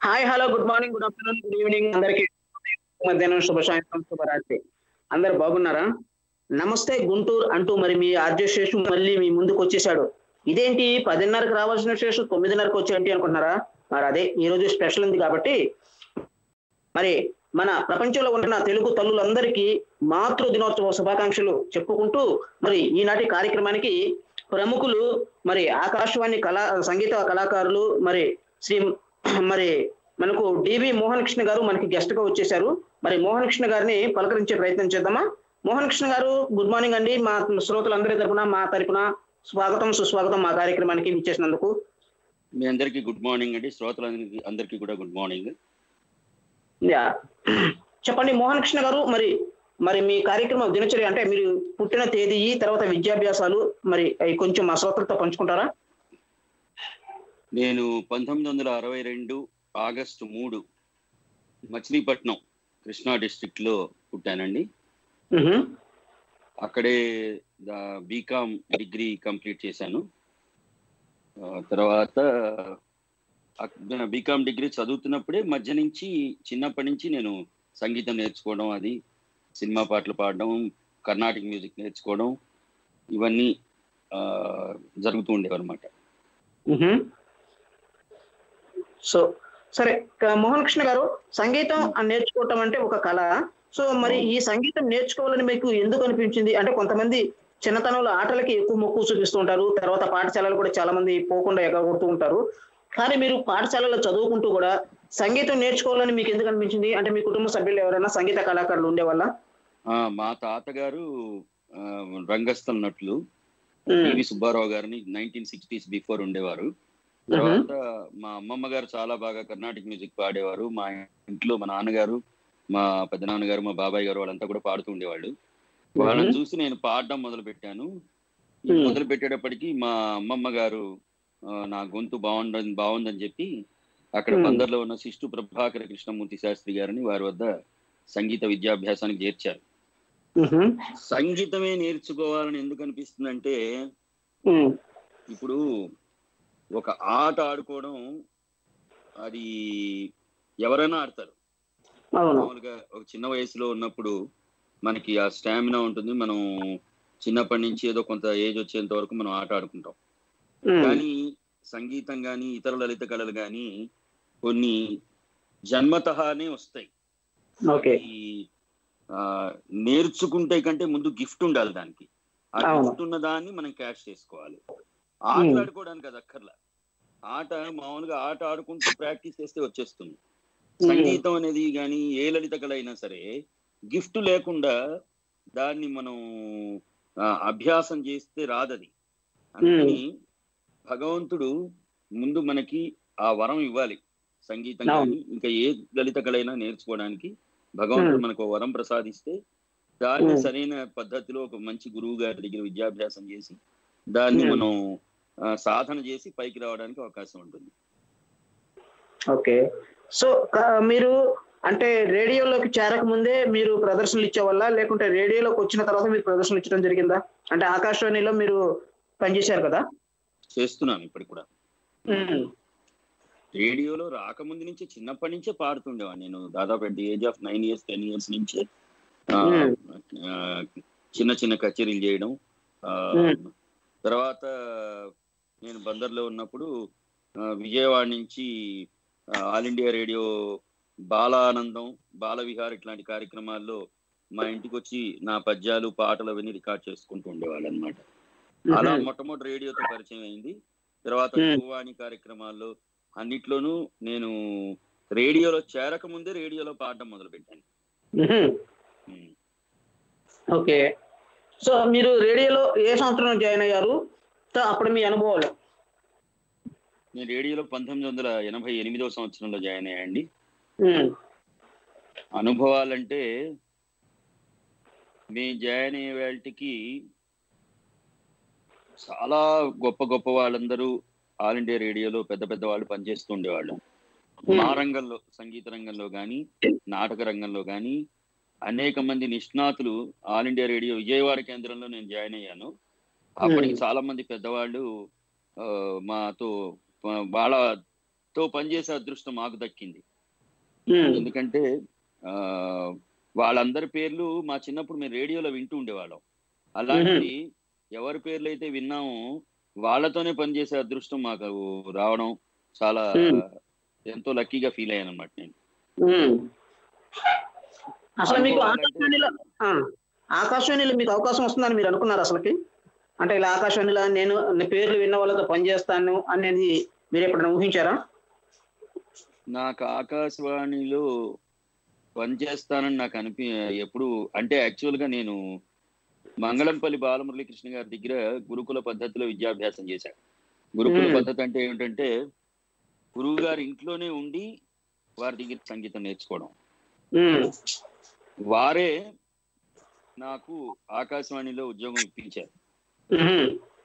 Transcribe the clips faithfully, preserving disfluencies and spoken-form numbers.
Hi, hello, good morning, good afternoon, good evening అందరికి. మధ్యాహ్నం, శుభ సాయంత్రం, శుభరాత్రి. అందరూ బాగున్నారా? నమస్తే గుంటూరు అంటూ మరి మీ ఆర్‌జే శేషు మళ్ళీ మీ ముందుకొచ్చేసాడు. ఇదేంటి 10:30కి రావాల్సిన శేషు 9:30కి వచ్చేంటి అనుకుంటున్నారా? మరదే ఈరోజు స్పెషల్ ఉంది కాబట్టి మరి మన ప్రపంచంలో ఉన్న తెలుగు తల్లులందరికీ మాతృ దినోత్సవ శుభాకాంక్షలు చెప్పుకుంటూ మరి ఈనాటి కార్యక్రమానికి ప్రముఖులు మరి ఆకాశవాణి కళా సంగీత కళాకారులు మరి శ్రీ మరి మనకు డివి మోహన్ కృష్ణ గారు మనకి గెస్ట్ గా వచ్చేసారు. మరి మోహన్ కృష్ణ గారిని పలకరించే ప్రయత్నం చేద్దామా? మోహన్ కృష్ణ గారు గుడ్ మార్నింగ్ అండి. మా శ్రోతలందరి తరపున మా తరపున స్వాగతం సుస్వాగతం మా కార్యక్రమానికి ఇచ్చేసినందుకు. మీ అందరికీ గుడ్ మార్నింగ్ అండి. శ్రోతలందరికీ అందరికీ కూడా గుడ్ మార్నింగ్. యా చెప్పండి మోహన్ కృష్ణ గారు, మరి మరి మీ కార్యక్రమం దినచర్య అంటే మీరు పుట్టిన తేదీ తర్వాత విద్యాభ్యాసాలు మరి అవి కొంచెం మా శ్రోతలతో పంచుకుంటారా? నేను పంతొమ్మిది వందల అరవై రెండు ఆగస్టు మూడు మచిలీపట్నం కృష్ణా డిస్ట్రిక్ట్ లో పుట్టానండి. అక్కడే బీకామ్ డిగ్రీ కంప్లీట్ చేశాను. తర్వాత బీకామ్ డిగ్రీ చదువుతున్నప్పుడే మధ్య నుంచి చిన్నప్పటి నుంచి నేను సంగీతం నేర్చుకోవడం, అది సినిమా పాటలు పాడడం, కర్ణాటిక్ మ్యూజిక్ నేర్చుకోవడం ఇవన్నీ జరుగుతూ ఉండేవన్నమాట. సో సరే మోహన్ కృష్ణ గారు, సంగీతం నేర్చుకోవటం అంటే ఒక కళ. సో మరి ఈ సంగీతం నేర్చుకోవాలని మీకు ఎందుకు అనిపించింది? అంటే కొంతమంది చిన్నతనంలో ఆటలకి ఎక్కువ మొక్కు చూపిస్తూ ఉంటారు, తర్వాత పాఠశాలలు కూడా చాలా మంది పోకుండా ఎగగొడుతూ ఉంటారు. కానీ మీరు పాఠశాలలో చదువుకుంటూ కూడా సంగీతం నేర్చుకోవాలని మీకు ఎందుకు అనిపించింది? అంటే మీ కుటుంబ సభ్యులు ఎవరైనా సంగీత కళాకారులు ఉండేవాళ్ళ? మా తాతగారు రంగస్థల నటులు పివి సుబ్బారావు గారిని నైన్టీన్ సిక్స్టీస్ బిఫోర్ ఉండేవారు. తర్వాత మా అమ్మమ్మ గారు చాలా బాగా కర్ణాటిక్ మ్యూజిక్ పాడేవారు. మా ఇంట్లో మా నాన్నగారు, మా పెద్దనాన్నగారు, మా బాబాయ్ గారు వాళ్ళంతా కూడా పాడుతూ ఉండేవాళ్ళు. వాళ్ళని చూసి నేను పాడడం మొదలు పెట్టాను. మొదలు పెట్టేటప్పటికి మా అమ్మమ్మ గారు నా గొంతు బాగుందని బాగుందని చెప్పి అక్కడ బందర్లో ఉన్న శిష్టు ప్రభాకర కృష్ణమూర్తి శాస్త్రి గారిని వారి వద్ద సంగీత విద్యాభ్యాసానికి చేర్చారు. సంగీతమే నేర్చుకోవాలని ఎందుకు అనిపిస్తుందంటే, ఇప్పుడు ఒక ఆట ఆడుకోవడం అది ఎవరైనా ఆడతారు. మామూలుగా ఒక చిన్న వయసులో ఉన్నప్పుడు మనకి ఆ స్టామినా ఉంటుంది. మనం చిన్నప్పటి నుంచి ఏదో కొంత ఏజ్ వచ్చేంత వరకు మనం ఆట ఆడుకుంటాం. కానీ సంగీతం కానీ ఇతర లలిత కళలు కానీ కొన్ని జన్మతహానే వస్తాయి. నేర్చుకుంటే కంటే ముందు గిఫ్ట్ ఉండాలి దానికి. ఆ గిఫ్ట్ ఉన్న దాన్ని మనం క్యాష్ చేసుకోవాలి. ఆటలాడుకోవడానికి అది అక్కర్లా. ఆట మామూలుగా ఆట ఆడుకుంటూ ప్రాక్టీస్ చేస్తే వచ్చేస్తుంది. సంగీతం అనేది కానీ ఏ లలిత కళ అయినా సరే గిఫ్ట్ లేకుండా దాన్ని మనం అభ్యాసం చేస్తే రాదది. అందుకని భగవంతుడు ముందు మనకి ఆ వరం ఇవ్వాలి. సంగీతం కానీ ఇంకా ఏ లలిత కళ అయినా నేర్చుకోవడానికి భగవంతుడు మనకు వరం ప్రసాదిస్తే దాన్ని సరైన పద్ధతిలో ఒక మంచి గురువు గారి దగ్గర విద్యాభ్యాసం చేసి దాన్ని మనం సాధన చేసి పైకి రావడానికి అవకాశం ఉంటుంది. ఓకే, సో మీరు అంటే రేడియోలోకి చేరక ముందే మీరు ప్రదర్శనలు ఇచ్చేవాళ్ళ, లేకుంటే రేడియోలోకి వచ్చిన తర్వాత మీరు ప్రదర్శనలు ఇచ్చడం జరిగిందా? అంటే ఆకాశవాణిలో మీరు పనిచేశారు కదా? చేస్తున్నాను ఇప్పటికి కూడా. రేడియోలో రాకముందు నుంచి చిన్నప్పటి నుంచే పాడుతుండేవాడిని. నేను దాదాపు at the age of nine years ten years నుంచే చిన్న చిన్న కచేరీలు చేయడం. తర్వాత నేను బందర్లో ఉన్నప్పుడు విజయవాడ నుంచి all India radio Balanandam, Bal Vihar ఇట్లాంటి కార్యక్రమాల్లో మా ఇంటికి వచ్చి నా పద్యాలు పాటలు అవన్నీ రికార్డ్ చేసుకుంటూ ఉండేవాళ్ళు అనమాట. అలా మొట్టమొదటి రేడియోతో పరిచయం అయింది. తర్వాత యువవాణి కార్యక్రమాల్లో అన్నిట్లోనూ నేను రేడియోలో చేరక ముందే రేడియోలో పాడడం మొదలు పెట్టాను. ఓకే, సో మీరు రేడియోలో ఏ సంవత్సరం జాయిన్ అయ్యారు? అప్పుడు మీ అనుభవాలు? నేను రేడియోలో పంతొమ్మిది వందల ఎనభై ఎనిమిదవ సంవత్సరంలో జాయిన్ అయ్యాయండి. అనుభవాలంటే మేము జాయిన్ అయ్యే వాళ్ళకి చాలా గొప్ప గొప్ప వాళ్ళందరూ ఆల్ ఇండియా రేడియోలో పెద్ద పెద్ద వాళ్ళు పనిచేస్తూ ఉండేవాళ్ళు. మా రంగంలో సంగీత రంగంలో కానీ నాటక రంగంలో కానీ అనేక మంది నిష్ణాతులు ఆల్ ఇండియా రేడియో విజయవాడ కేంద్రంలో నేను జాయిన్ అయ్యాను. అప్పటికి చాలా మంది పెద్దవాళ్ళు మాతో వాళ్ళ తో పనిచేసే అదృష్టం మాకు దక్కింది. ఉమ్, ఎందుకంటే ఆ వాళ్ళందరి పేర్లు మా చిన్నప్పుడు మేము రేడియోలో వింటూ ఉండేవాళ్ళం. అలాంటిది ఎవరి పేర్లు అయితే విన్నామో వాళ్ళతోనే పనిచేసే అదృష్టం మాకు రావడం చాలా ఉమ్, ఎంతో లక్కీగా ఫీల్ అయ్యాను అనమాట నేను. ఉమ్. అసలు మీకు అనుభవాలంటే ఆకాశవాణిలో ఆ, ఆకాశవాణిలో మీకు అవకాశం వస్తుందని మీరు అనుకున్నారు అసలుకి? అంటే ఇలా ఆకాశవాణిలో నేను నీ పేర్లు విన్న వాళ్ళతో పనిచేస్తాను అనేది మీరు ఎప్పుడైనా ఊహించారా? నాకు ఆకాశవాణిలో పనిచేస్తానని నాకు అనిపి ఎప్పుడు అంటే యాక్చువల్ గా నేను మంగళంపల్లి బాలమురళీకృష్ణ గారి దగ్గర గురుకుల పద్ధతిలో విద్యాభ్యాసం చేశాను. గురుకుల ఉమ్, పద్ధతి అంటే ఏమిటంటే గురువు గారి ఇంట్లోనే ఉండి వారి దగ్గర సంగీతం నేర్చుకోవడం. ఉమ్, వారే నాకు ఆకాశవాణిలో ఉద్యోగం ఇప్పించారు. ఉమ్,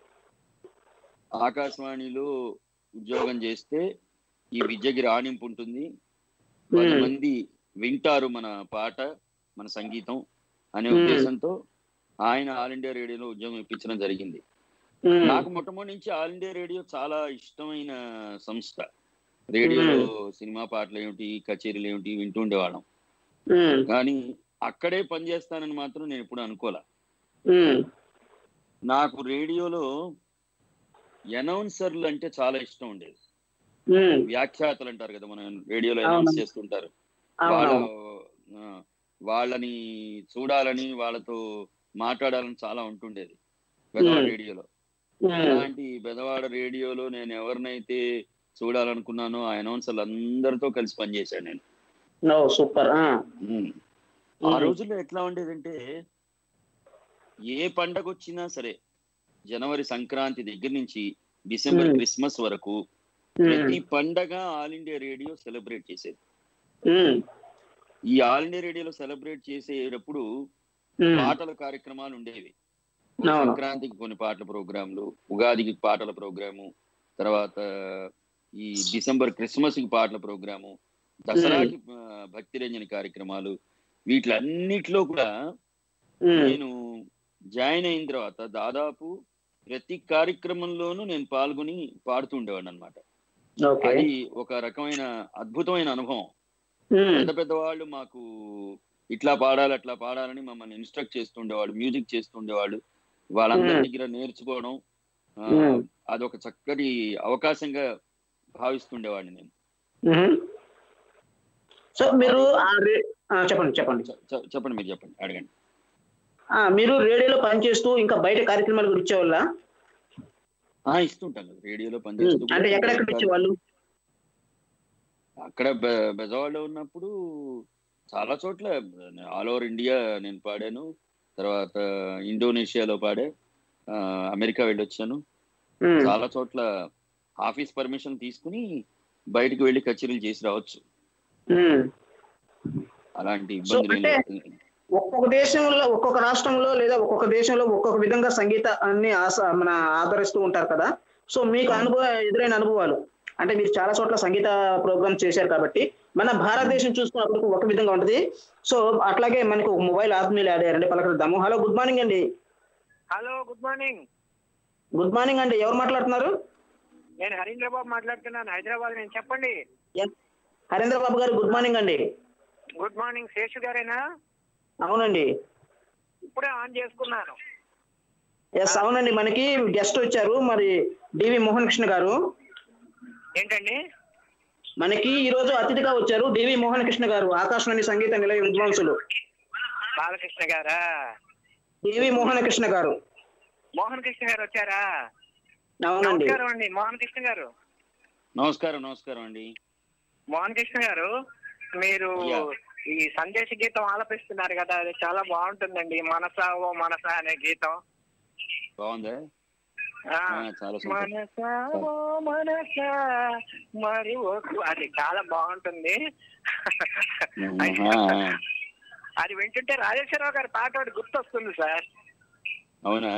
ఆకాశవాణిలో ఉద్యోగం చేస్తే ఈ విద్యకి రాణింపు ఉంటుంది, పది ఉమ్, మంది వింటారు మన పాట మన సంగీతం అనే ఉమ్, ఉద్దేశంతో ఆయన ఆల్ ఇండియా రేడియోలో ఉద్యోగం ఇప్పించడం జరిగింది. ఉమ్, నాకు మొట్టమొదటి నుంచి ఆల్ ఇండియా రేడియో చాలా ఇష్టమైన సంస్థ. రేడియోలో సినిమా పాటలు ఏమిటి, కచేరీలు ఏమిటి వింటూ ఉండేవాళ్ళం. ఉమ్, కానీ అక్కడే పనిచేస్తానని మాత్రం నేను ఎప్పుడు అనుకోలే. ఉమ్, నాకు రేడియోలో అనౌన్సర్లు అంటే చాలా ఇష్టం ఉండేది. ఉమ్, వ్యాఖ్యాతలు అంటారు కదా, మనం రేడియోలో అవును. అనౌన్స్ చేస్తుంటారు. వాళ్ళ అవునవును. ఆ, వాళ్ళని చూడాలని వాళ్ళతో మాట్లాడాలని చాలా ఉంటుండేది బెదవాడ ఉమ్, రేడియోలో. ఉమ్, అలాంటి బెదవాడ రేడియోలో నేను ఎవరినైతే చూడాలనుకున్నానో ఆ అనౌన్సర్లు అందరితో కలిసి పనిచేశాను నేను. No super. ఆ, ఉమ్. ఆ రోజుల్లో ఎట్లా ఉండేదంటే ఏ పండగ వచ్చినా సరే జనవరి సంక్రాంతి దగ్గర నుంచి డిసెంబర్ ఉమ్, క్రిస్మస్ వరకు ఉమ్, ప్రతి పండగ ఆల్ ఇండియా రేడియో సెలబ్రేట్ చేసేది. ఉమ్, ఈ ఆల్ ఇండియా రేడియోలో సెలబ్రేట్ చేసేటప్పుడు ఉమ్, పాటల కార్యక్రమాలు ఉండేవి. ఒక అవును. సంక్రాంతికి కొన్ని పాటల ప్రోగ్రాంలు, ఉగాదికి పాటల ప్రోగ్రాము, తర్వాత ఈ డిసెంబర్ క్రిస్మస్ కి పాటల ప్రోగ్రాము, దసరాకి ఆ, భక్తి రంజని కార్యక్రమాలు, వీటిలన్నిటిలో కూడా ఉమ్, నేను జాయిన్ అయిన తర్వాత దాదాపు ప్రతి కార్యక్రమంలోనూ నేను పాల్గొని పాడుతూ ఉండేవాడిని అనమాట. ఓకే. అది ఒక రకమైన అద్భుతమైన అనుభవం. ఉమ్, పెద్ద పెద్ద వాళ్ళు మాకు ఇట్లా పాడాలి అట్లా పాడాలని మమ్మల్ని ఇన్స్ట్రక్ట్ చేస్తుండేవాడు, మ్యూజిక్ చేస్తుండేవాడు. వాళ్ళందరి ఉమ్, దగ్గర నేర్చుకోవడం ఆ, ఉమ్, అదొక చక్కటి అవకాశంగా భావిస్తుండేవాడిని నేను. ఉమ్. సో ఆ మీరు రోజు ఆ రే- ఆ, చెప్పండి చెప్పండి. చె- చె- చెప్పండి, మీరు చెప్పండి, అడగండి. ఆ, మీరు రేడియోలో పనిచేస్తూ ఇంకా బయట కార్యక్రమాలు కూడా ఇచ్చేవాళ్ళ? ఆ ఇస్తుంటాను కదా, రేడియోలో పనిచేస్తూ కూడా అంటే బయట ఎక్కడెక్కడ కార్య- ఇచ్చేవాళ్ళు? అక్కడ బె- బెజవాడలో ఉన్నప్పుడు చాలా చోట్ల ఆల్ ఓవర్ ఇండియా నేను పాడాను. తర్వాత ఇండోనేషియాలో పాడా, ఆ, అమెరికా వెళ్ళొచ్చాను. ఉమ్, చాలా చోట్ల ఆఫీస్ పర్మిషన్ తీసుకుని బయటకు వెళ్ళి కచేరీలు చేసి రావచ్చు. ఉమ్. అలాంటి సో ఇబ్బందులు ఏం అంటే లేవు. ఒక్కొక్క దేశంలో ఒక్కొక్క రాష్ట్రంలో లేదా ఒక్కొక్క దేశంలో ఒక్కొక్క విధంగా సంగీతాన్ని ఆస మన ఆదరిస్తూ ఉంటారు కదా. సో మీకు అవును. అనుభవ ఎదురైన అనుభవాలు అంటే మీరు చాలా చోట్ల సంగీత ప్రోగ్రామ్ చేశారు కాబట్టి మన భారతదేశం చూసుకున్నప్పుడు ఒక విధంగా ఉంటుంది. సో అట్లాగే మనకు ఒక మొబైల్ ఆత్మీయులు యాడ్ అయ్యారండి, పలకరిద్దాము. హలో, గుడ్ మార్నింగ్ అండి. Hello, good morning. Good morning అండి. ఎవరు మాట్లాడుతున్నారు? నేను హరీంద్ర బాబు మాట్లాడుతున్నాను, హైదరాబాద్ నుంచి. చెప్పండి. హరీంద్ర బాబు గారు, గుడ్ మార్నింగ్ అండి. Good morning. శేషు గారేనా? అవునండి. ఇప్పుడే ఆన్ చేసుకున్నాను. ఎస్, అవునండి. మనకి గెస్ట్ వచ్చారు, మరి డివి మోహన్ కృష్ణ గారు. ఏంటండి? మనకి ఈ రోజు అతిథిగా వచ్చారు డివి మోహన్ కృష్ణ గారు, ఆకాశవాణి సంగీత నిలయ విద్వాంసులు. బాలకృష్ణ గారా? డివి మోహన్ కృష్ణ గారు. మోహన్ కృష్ణ గారు వచ్చారా? అవునండి. నమస్కారం అండి మోహన్ కృష్ణ గారు. నమస్కారం నమస్కారం అండి. మోహన్ కృష్ణ గారు, మీరు అయ్యా. ఈ సందేశ గీతం ఆలపిస్తున్నారు కదా, అది చాలా బాగుంటుందండి. మనసా ఓ మనసా అనే గీతం. బాగుందా? ఆ, ఆ, చాలా సంతోషం. మనసా ఓ మనసా మరి ఓ- అది చాలా బాగుంటుంది. ఆహా. అది వింటుంటే రాజేశ్వరరావు గారి పాట ఒకటి గుర్తొస్తుంది సార్. అవునా?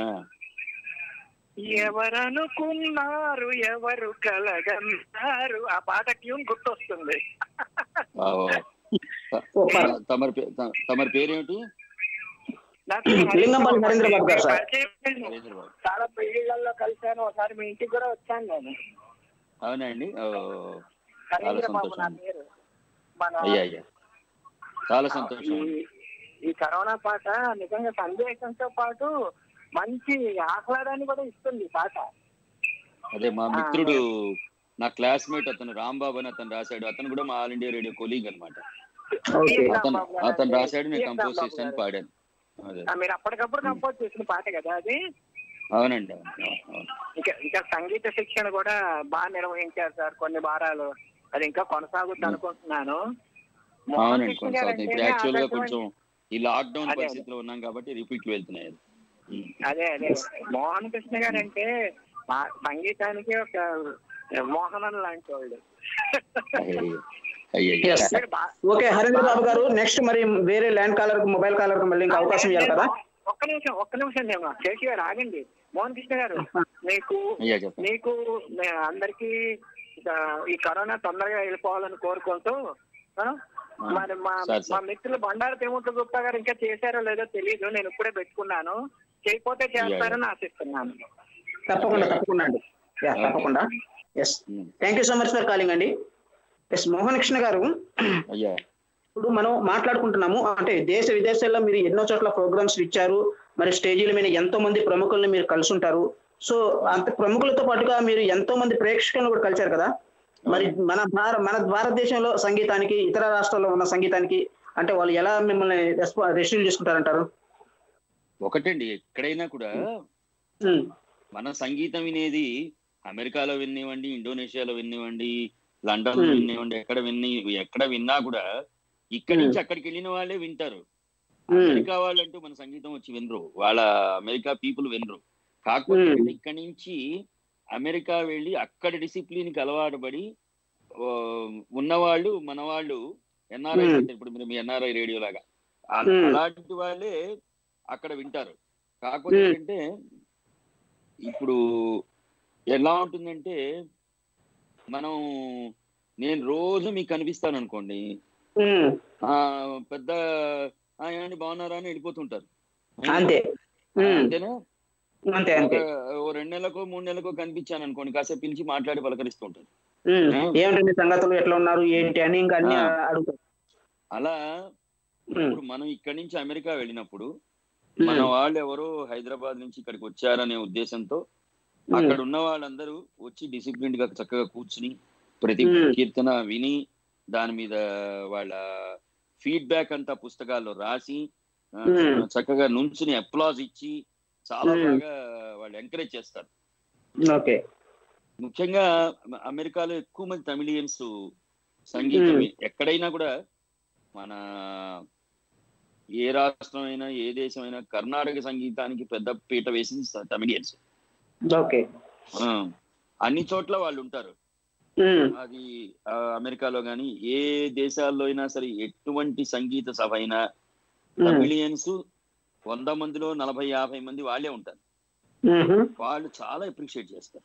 ఎవరనుకున్నారు ఎవరు కలగన్నారు, ఆ పాట ట్యూన్ గుర్తొస్తుంది. వావ్. త- సూపర్. తమరి పే- త- తమరి పేరేమిటి? నాకు లింగంపల్లి హరీంద్ర బాబు గారు సార్. పరిచయం. హరీంద్ర బాబు. చాలా పెళ్లిళ్ళల్లో కలిశాను, ఒకసారి మీ ఇంటికి కూడా వచ్చాను నేను. అవునా అండి? ఓ, హరీంద్ర బాబు నా పేరు. మన అయ్యా అయ్యా చాలా సంతోషం. ఈ కరోనా పాట నిజంగా సందేశంతో పాటు మంచి ఆహ్లాదాన్ని కూడా ఇస్తుంది పాట. అదే మా మిత్రుడు నా క్లాస్మేట్ అతను రాంబాబు అని అతను రాశాడు. అతను కూడా మా ఆల్ ఇండియా రేడియో కొలీగ్ అనమాట. అతను అతను రాశాడు, నేను కంపోజ్ చేశాను, పాడాను. అదే మీరు అప్పటికప్పుడు కంపోజ్ చేసిన పాట కదా అది? అవునండి. ఇంకా ఇంకా సంగీత శిక్షణ కూడా బాగా నిర్వహించారు సార్ కొన్ని వారాలు. అది ఇంకా కొనసాగుద్ది అనుకుంటున్నాను. అవునండి కొనసాగుతుంది. ఇప్పుడు యాక్చువల్ గా కొంచెం ఈ లాక్ డౌన్ పరిస్థితిలో ఉన్నాం కాబట్టి రిపీట్లు వెళ్తున్నాయి. అదే అదే మోహన్ కృష్ణ గారు అంటే సంగీతానికి ఒక మోహనం లాంటి వాళ్ళు. ఓకే హరీంద్ర బాబు గారు, నెక్స్ట్ మరి వేరే ల్యాండ్ కాలర్ మొబైల్ కాలర్ మళ్ళీ ఇంకా అవకాశం ఇవ్వాలి కదా? ఒక్క నిమిషం ఒక్క నిమిషం నేను శేషి గారు ఆగండి. మోహన్ కృష్ణ గారు, మీకు మీకు అందరికి ఈ కరోనా తొందరగా వెళ్ళిపోవాలని కోరుకుంటూ, మరి మా మా మిత్రులు బండారు తిమ్మూర్తి గుప్తా గారు ఇంకా చేశారో లేదో తెలియదు, నేను ఇప్పుడే పెట్టుకున్నాను. చేయకపోతే చేస్తారని ఆశిస్తున్నాను. తప్పకుండా తప్పకుండా అండి, తప్పకుండా. Yes, thank you so much for calling అండి. ఎస్ మోహన్ కృష్ణ గారు, ఇప్పుడు మనం మాట్లాడుకుంటున్నాము అంటే దేశ విదేశాల్లో మీరు ఎన్నో చోట్ల ప్రోగ్రామ్స్ ఇచ్చారు, మరి స్టేజీల మీద ఎంతో మంది ప్రముఖుల్ని మీరు కలిసి ఉంటారు. సో అంత ప్రముఖులతో పాటుగా మీరు ఎంతో మంది ప్రేక్షకులను కూడా కలిశారు కదా. మరి మన భార మన భారతదేశంలో సంగీతానికి ఇతర రాష్ట్రాల్లో ఉన్న సంగీతానికి అంటే వాళ్ళు ఎలా మిమ్మల్ని రిసీవ్ చేసుకుంటారంటారు? ఒకటండి, ఎక్కడైనా కూడా మన సంగీతం వినేది అమెరికాలో వినివ్వండి, ఇండోనేషియాలో వినివ్వండి, లండన్ లో వినివ్వండి, ఎక్కడ విని ఎక్కడ విన్నా కూడా ఇక్కడి నుంచి అక్కడికి వెళ్ళిన వాళ్ళే వింటారు. అమెరికా వాళ్ళంటూ మన సంగీతం వచ్చి వినరు, వాళ్ళ అమెరికా పీపుల్ వినరు. కాకపోతే ఇక్కడి నుంచి అమెరికా వెళ్ళి అక్కడ డిసిప్లిన్ కి అలవాటు పడి ఉన్నవాళ్ళు మన వాళ్ళు ఎన్ఆర్ఐ, ఇప్పుడు మీరు మీ ఎన్ఆర్ఐ రేడియో లాగా అలాంటి వాళ్ళే అక్కడ వింటారు. కాకపోతే ఏంటంటే ఇప్పుడు ఎలా ఉంటుందంటే, మనం నేను రోజు మీకు కనిపిస్తాను అనుకోండి, ఆ పెద్ద ఏమండి బాగున్నారా అని వెళ్ళిపోతుంటారు అంతేనా. ఓ రెండు నెలలకో మూడు నెలలకో కనిపించాను అనుకోండి, కాసేపు పిలిచి మాట్లాడి పలకరిస్తుంటారు, ఏమిటండి సంగతులు ఎట్లా ఉన్నారు ఏంటి అని ఇంకా అన్ని అడుగుతారు. అలా ఇప్పుడు మనం ఇక్కడి నుంచి అమెరికా వెళ్ళినప్పుడు మన వాళ్ళు ఎవరో హైదరాబాద్ నుంచి ఇక్కడికి వచ్చారనే ఉద్దేశంతో అక్కడ ఉన్న వాళ్ళందరూ వచ్చి డిసిప్లిన్ గా చక్కగా కూర్చుని ప్రతి కీర్తన విని దాని మీద వాళ్ళ ఫీడ్బ్యాక్ అంతా పుస్తకాల్లో రాసి చక్కగా నుంచుని అప్లాజ్ ఇచ్చి చాలా బాగా వాళ్ళు ఎంకరేజ్ చేస్తారు. ముఖ్యంగా అమెరికాలో ఎక్కువ మంది తమిళియన్స్ సంగీతం ఎక్కడైనా కూడా, మన ఏ రాష్ట్రం అయినా ఏ దేశం అయినా కర్ణాటక సంగీతానికి పెద్ద పీట వేసింది తమిళియన్స్. అన్ని చోట్ల వాళ్ళు ఉంటారు. అది అమెరికాలో గాని ఏ దేశాల్లో అయినా సరే ఎటువంటి సంగీత సభ అయినా తమిళియన్స్ వంద మందిలో నలభై యాభై మంది వాళ్ళే ఉంటారు. వాళ్ళు చాలా అప్రిషియేట్ చేస్తారు.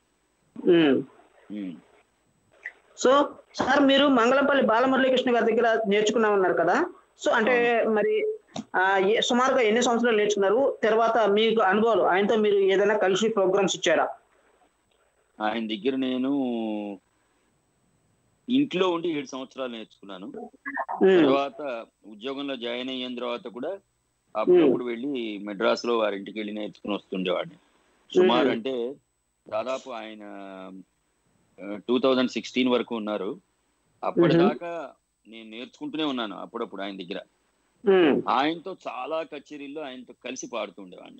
సో సార్, మీరు మంగళంపల్లి బాలమురళీకృష్ణ గారి దగ్గర నేర్చుకున్నామన్నారు కదా. సో అంటే మరి సుమారుగా ఎన్ని సంవత్సరాలు నేర్చుకున్నారు? తర్వాత మీకు అనుభవాలు, ఆయనతో మీరు ఏదైనా కలిసి ప్రోగ్రామ్స్ ఇచ్చారా? ఆయన దగ్గర నేను ఇంట్లో ఉండి ఏడు సంవత్సరాలు నేర్చుకున్నాను. తర్వాత ఉద్యోగంలో జాయిన్ అయిన తర్వాత కూడా అప్పుడప్పుడు వెళ్ళి మెడ్రాస్ లో వారింటికి వెళ్ళి నేర్చుకుని వస్తుండేవాడిని. సుమారు అంటే దాదాపు ఆయన టూ థౌజండ్ సిక్స్టీన్ వరకు ఉన్నారు. అప్పటిదాకా నేను నేర్చుకుంటూనే ఉన్నాను అప్పుడప్పుడు ఆయన దగ్గర. ఆయనతో చాలా కచేరీల్లో ఆయనతో కలిసి పాడుతుండేవాడిని.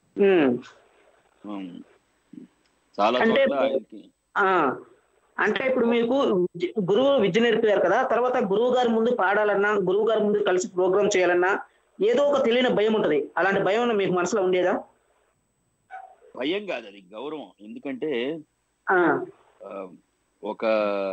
చాలా చోట్ల ఆయనకి. అంటే ఇప్పుడు మీకు గురువు విద్య నేర్పారు కదా, తర్వాత గురువు గారి ముందు పాడాలన్నా, గురువు గారి ముందు కలిసి ప్రోగ్రామ్ చేయాలన్నా ఏదో ఒక తెలియని భయం ఉంటది. అలాంటి భయం మీకు మనసులో ఉండేదా? భయం కాదు, అది గౌరవం. ఎందుకంటే ఒక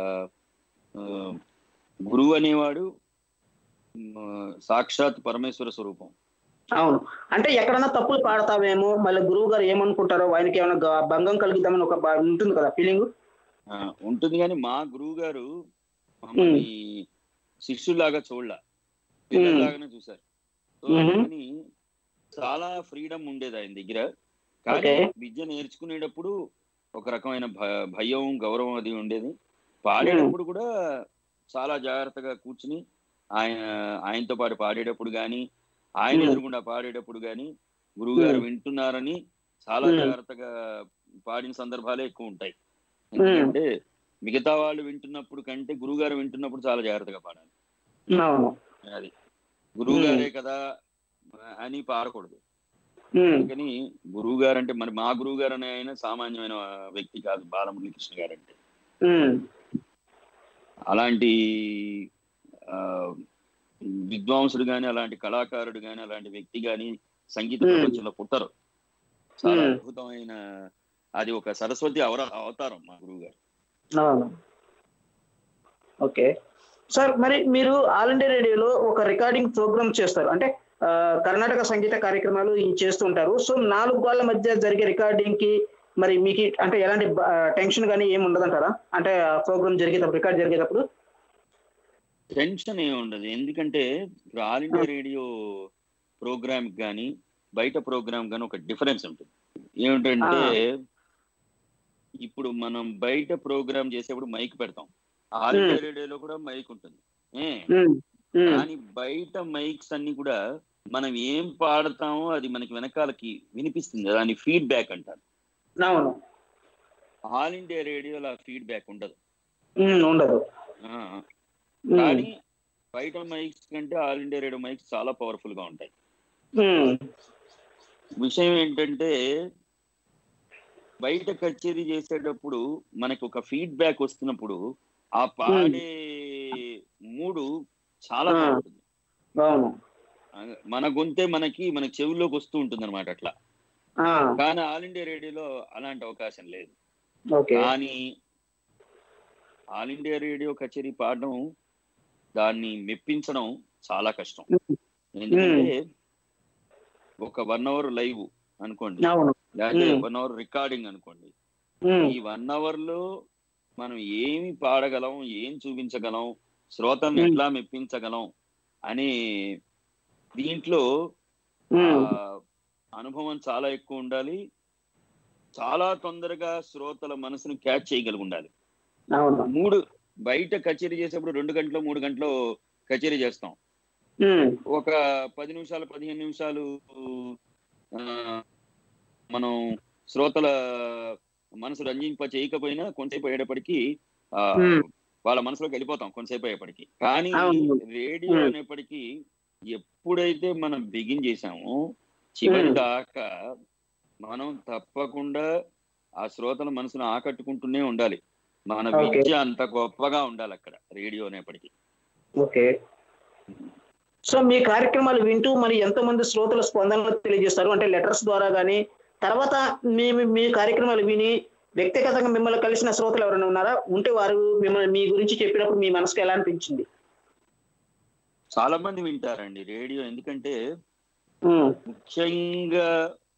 గురువు అనేవాడు సాక్షాత్ పరమేశ్వర స్వరూపం. అవును, అంటే ఎక్కడన్నా తప్పులు పాడతావేమో, మళ్ళీ గురువు గారు ఏమనుకుంటారో, ఆయనకి ఏమైనా భంగం కలుగుతామని ఒక ఉంటుంది కదా ఫీలింగ్ ఉంటుంది. కానీ మా గురువు గారు మమ్మల్ని శిష్యులాగా చూడలా, పిల్లలాగానే చూసారు. కానీ చాలా ఫ్రీడమ్ ఉండేది ఆయన దగ్గర. కానీ విద్య నేర్చుకునేటప్పుడు ఒక రకమైన భయం, గౌరవం అది ఉండేది. పాడేటప్పుడు కూడా చాలా జాగ్రత్తగా కూర్చుని ఆయన ఆయనతో పాటు పాడేటప్పుడు కానీ ఆయన ఎదురుగుండా పాడేటప్పుడు కానీ గురువు గారు వింటున్నారని చాలా జాగ్రత్తగా పాడిన సందర్భాలే ఎక్కువ ఉంటాయి. ఎందుకంటే మిగతా వాళ్ళు వింటున్నప్పుడు కంటే గురువు గారు వింటున్నప్పుడు చాలా జాగ్రత్తగా పాడాలి. అది గురువు గారే కదా అని పాడకూడదు. అందుకని గురువు గారు అంటే మరి మా గురువు గారు అనే ఆయన సామాన్యమైన వ్యక్తి కాదు బాలమురళీకృష్ణ గారు అంటే. అలాంటి ఆ విద్వాంసుడు గాని అలాంటి కళాకారుడు గాని అలాంటి వ్యక్తి గాని సంగీత ప్రపంచంలో పుట్టరు. చాలా అద్భుతమైన అది ఒక సరస్వతి అవర అవతారం మా గురువు గారు. ఓకే సార్, మరి మీరు ఆల్ ఇండియా రేడియోలో ఒక రికార్డింగ్ ప్రోగ్రామ్ చేస్తారు, అంటే కర్ణాటక సంగీత కార్యక్రమాలు చేస్తుంటారు. సో నాలుగు వాళ్ళ మధ్య జరిగే రికార్డింగ్ కి మరి మీకు అంటే ఎలాంటి టెన్షన్ కానీ ఏమి ఉండదంటారా? అంటే ప్రోగ్రామ్ జరిగేటప్పుడు రికార్డ్ జరిగేటప్పుడు టెన్షన్ ఏమి ఉండదు. ఎందుకంటే ఇప్పుడు ఆల్ ఇండియా రేడియో ప్రోగ్రామ్ కానీ బయట ప్రోగ్రామ్ కానీ ఒక డిఫరెన్స్ ఉంటుంది. ఏమిటంటే ఇప్పుడు మనం బయట ప్రోగ్రామ్ చేసేప్పుడు మైక్ పెడతాం, ఆల్ ఇండియా రేడియోలో కూడా మైక్ ఉంటుంది. కానీ బయట మైక్స్ అన్ని కూడా మనం ఏం పాడతామో అది మనకి వెనకాలకి వినిపిస్తుంది, దాని ఫీడ్బ్యాక్ అంటారు. ఆల్ ఇండియా రేడియోలో ఫీడ్బ్యాక్ ఉండదు ఉండదు కానీ బయట మైక్స్ కంటే ఆల్ ఇండియా రేడియో మైక్స్ చాలా పవర్ఫుల్ గా ఉంటాయి. విషయం ఏంటంటే బయట కచేరీ చేసేటప్పుడు మనకి ఒక ఫీడ్బ్యాక్ వస్తున్నప్పుడు ఆ పాడే మూడు చాలా బాగుంటుంది. మన గొంతే మనకి మన చెవుల్లోకి వస్తూ ఉంటుంది అనమాట అట్లా. కానీ ఆల్ ఇండియా రేడియోలో అలాంటి అవకాశం లేదు. కానీ ఆల్ ఇండియా రేడియో కచేరీ పాడడం దాన్ని మెప్పించడం చాలా కష్టం. ఎందుకంటే ఒక వన్ అవర్ లైవ్ అనుకోండి, లేకపోతే వన్ అవర్ రికార్డింగ్ అనుకోండి, ఈ వన్ అవర్ లో మనం ఏమి పాడగలం, ఏం చూపించగలం, శ్రోతలను ఎట్లా మెప్పించగలం అనే దీంట్లో అనుభవం చాలా ఎక్కువ ఉండాలి. చాలా తొందరగా శ్రోతల మనసును క్యాచ్ చేయగలిగి ఉండాలి. మూడు బయట కచేరీ చేసేప్పుడు రెండు గంటలు మూడు గంటలు కచేరీ చేస్తాం. ఒక పది నిమిషాలు పదిహేను నిమిషాలు మనం శ్రోతల మనసు రంజింప చేయకపోయినా కొంతసేపు అయ్యేటప్పటికీ ఆ వాళ్ళ మనసులోకి వెళ్ళిపోతాం కొంతసేపు అయ్యేపటికి. కానీ రేడియో అనేప్పటికీ ఎప్పుడైతే మనం బిగిన్ చేసామో చివరి దాకా మనం తప్పకుండా ఆ శ్రోతల మనసును ఆకట్టుకుంటూనే ఉండాలి. మన విద్య అంత గొప్పగా ఉండాలి అక్కడ రేడియో అనేప్పటికీ. ఓకే, సో మీ కార్యక్రమాలు వింటూ మరి ఎంతో మంది శ్రోతల స్పందనలు తెలియజేస్తారు, అంటే లెటర్స్ ద్వారా కానీ తర్వాత మీ మీ కార్యక్రమాలు విని వ్యక్తిగతంగా మిమ్మల్ని కలిసిన శ్రోతలు ఎవరైనా ఉన్నారా? ఉంటే వారు మిమ్మల్ని మీ గురించి చెప్పినప్పుడు మీ మనసుకు ఎలా అనిపించింది? చాలా మంది వింటారండి రేడియో. ఎందుకంటే ముఖ్యంగా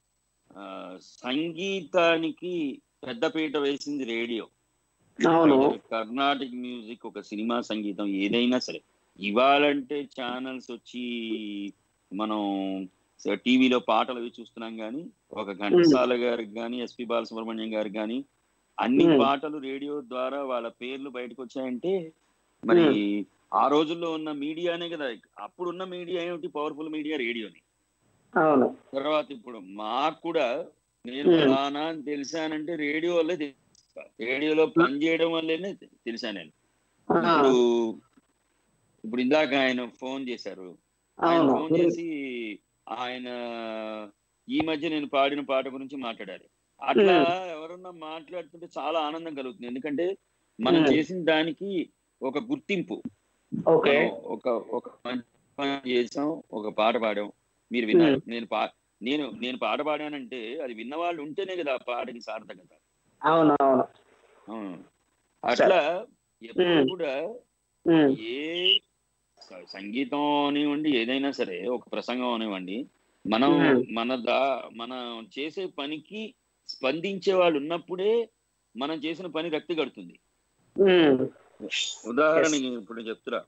సంగీతానికి పెద్దపీట వేసింది రేడియో. కర్ణాటక మ్యూజిక్, ఒక సినిమా సంగీతం ఏదైనా సరే ఇవాళంటే ఛానల్స్ వచ్చి మనం టీవీలో పాటలు అవి చూస్తున్నాం. కానీ ఒక ఘంటసాల గారికి కానీ ఎస్పి బాలసుబ్రహ్మణ్యం గారికి కానీ అన్ని పాటలు రేడియో ద్వారా వాళ్ళ పేర్లు బయటకు వచ్చాయంటే మరి ఆ రోజుల్లో ఉన్న మీడియానే కదా. అప్పుడున్న మీడియా ఏమిటి? పవర్ఫుల్ మీడియా రేడియోని. తర్వాత ఇప్పుడు మాకు కూడా నేను ఫలానా అని తెలిసానంటే రేడియో వల్లే తెలుస్తా, రేడియోలో పనిచేయడం వల్లేనే తెలిసా నేను. ఇప్పుడు ఇప్పుడు ఇందాక ఆయన ఫోన్ చేశారు, ఆయన ఫోన్ చేసి ఆయన ఈ మధ్య నేను పాడిన పాట గురించి మాట్లాడారు. అట్లా ఎవరన్నా మాట్లాడుతుంటే చాలా ఆనందం కలుగుతుంది. ఎందుకంటే మనం చేసిన దానికి ఒక గుర్తింపు, ఒక ఒక పని చేసాం, ఒక పాట పాడాం, మీరు విన్నారు. నేను పా నేను నేను పాట పాడానంటే అది విన్నవాళ్ళు ఉంటేనే కదా ఆ పాటకి సార్థకత. అట్లా ఎప్పుడు కూడా ఏ సంగీతం అనివ్వండి ఏదైనా సరే, ఒక ప్రసంగం అనివ్వండి, మనం మన దా మనం చేసే పనికి స్పందించే వాళ్ళు ఉన్నప్పుడే మనం చేసిన పని రక్తి కడుతుంది. ఉదాహరణకి ఇప్పుడు చెప్తున్నా,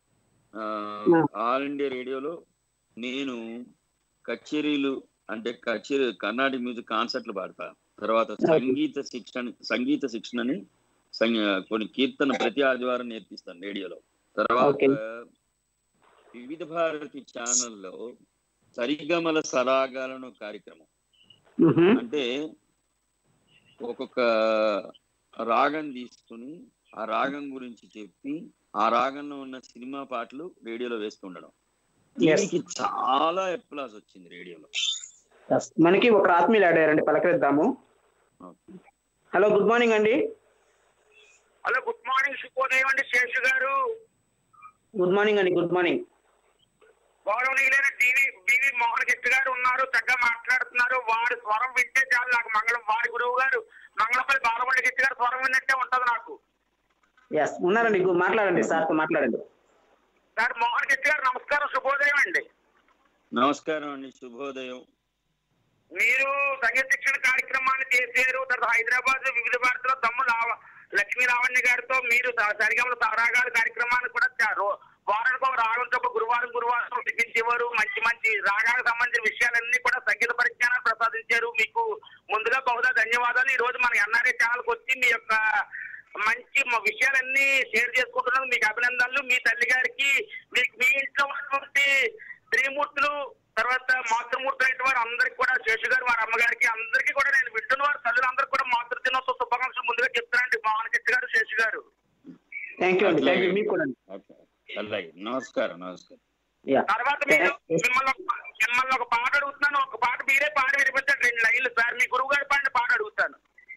ఆల్ ఇండియా రేడియోలో నేను కచేరీలు అంటే కచేరీ కర్ణాటక మ్యూజిక్ కాన్సర్ట్లు పాడతా. తర్వాత సంగీత శిక్షణ సంగీత శిక్షణని కొన్ని కీర్తన ప్రతి ఆదివారం నేర్పిస్తాను రేడియోలో. తర్వాత వివిధ భారతి ఛానల్లో సరిగమల సరాగాలను కార్యక్రమం. అంటే ఒక్కొక్క రాగం తీసుకుని ఆ రాగం గురించి చెప్పి ఆ రాగంలో ఉన్న సినిమా పాటలు రేడియోలో వేస్తుండడం. దీనికి చాలా అప్లాస్ వచ్చింది రేడియోలో. మనకి ఒక ఆత్మీయులు ఆడారండి, పలకరిద్దాము. హలో, గుడ్ మార్నింగ్ అండి. హలో, గుడ్ మార్నింగ్, శుభోదయం అండి శేషు గారు. గుడ్ మార్నింగ్ అండి. Good morning. గౌరవనీయులైన టీవీ బివి మోహన్ కృష్ణ గారు ఉన్నారు, చక్కగా మాట్లాడుతున్నారు. వారి స్వరం వింటే చాలు నాకు మంగళం. వారి గురువు గారు మంగళపల్లి బాలకొండ కృష్ణ గారు స్వరం విన్నట్టే ఉంటది నాకు. ఎస్, ఉన్నారండి, మాట్లాడండి సార్, మాట్లాడండి సార్. మోహన్ కృష్ణ గారు నమస్కారం, శుభోదయం అండి. నమస్కారం అండి, శుభోదయం. మీరు సంగీత శిక్షణ కార్యక్రమాన్ని చేశారు. తర్వాత హైదరాబాద్ వివిధ భారతిలో తమ్ము లక్ష్మీ లావణ్య గారితో మీరు సరిగమల సరాగాల కార్యక్రమాన్ని కూడా వారానికి ఒక రాగం తప్ప గురువారం గురువారం టిప్పించేవారు. మంచి మంచి రాగాలకు సంబంధించిన విషయాలన్నీ కూడా సంగీత పరిజ్ఞానాన్ని ప్రసాదించారు. మీకు ముందుగా బహుదా ధన్యవాదాలు. ఈ రోజు మన ఎన్ఆర్ఐ ఛానల్కి వచ్చి మీ యొక్క మంచి విషయాలన్నీ షేర్ చేసుకుంటున్నాను. మీకు అభినందనలు. మీ తల్లి గారికి, మీకు మీ ఇంట్లో ఉన్నటువంటి త్రిమూర్తులు, తర్వాత మాతృమూర్తులు అయిన వారు అందరికి కూడా, శేషు గారు వారి అమ్మగారికి అందరికీ కూడా నేను వింటున్న వారు తల్లులందరికీ కూడా మాతృ దినోత్సవ శుభాకాంక్షలు ముందుగా చెప్తానండి. మోహన్ కృష్ణ గారు, శేషు గారు. థ్యాంక్ యూ అండి. థ్యాంక్ యూ మీకు కూడా. నమస్కారం. నమస్కారం. తర్వాత మీరు మిమ్మల్ని మిమ్మల్ని ఒక పాట అడుగుతున్నాను. ఒక పాట మీరే పాట వినిపించండి, రెండు లైన్లు సార్. మీ గురువు గారి పాడిన పాట అడుగుతాను.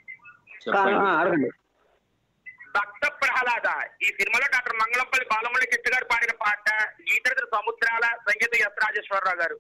భక్త ప్రహ్లాద ఈ సినిమాలో డాక్టర్ మంగళంపల్లి బాలమురళి కృష్ణ గారు పాడిన పాట. గీతరత్న సముద్రాల, సంగీత ఎస్ రాజేశ్వరరావు గారు.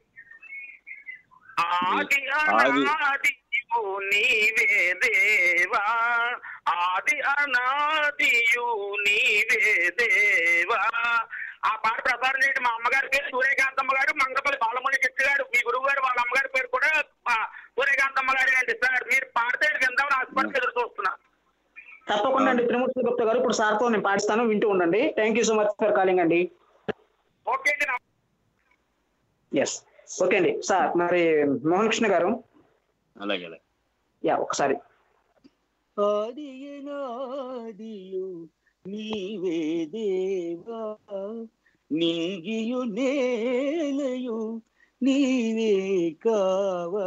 ఆది అనాది నీవే దేవా, ఆది అనాదియు నీవే దేవా. ఆ పాట ప్రసారం చేయండి. మా అమ్మగారి పేరు సూర్యకాంతమ్మ గారు, మంగళపల్లి బాలమురళి కృష్ణ గారు. మీ గురువు గారు వాళ్ళ అమ్మగారి పేరు కూడా సూర్యకాంతమ్మ గారు అండి సార్. మీరు పాడితే విందామని ఆస్పత్రికి ఎదురు చూస్తున్నా. తప్పకుండా అండి. త్రిమూర్తి గుప్తా గారు ఇప్పుడు సార్తో నేను పాటిస్తాను, వింటూ ఉండండి. Thank you so much for calling అండి. ఓకే అండి. ఎస్, ఓకే అండి సార్. మరి మోహన్ కృష్ణ గారు. అలాగే అలాగే. యా, ఒకసారి. ఆదియనాదియు నీవే దేవా, నింగియు నేలయు నీవే కావా.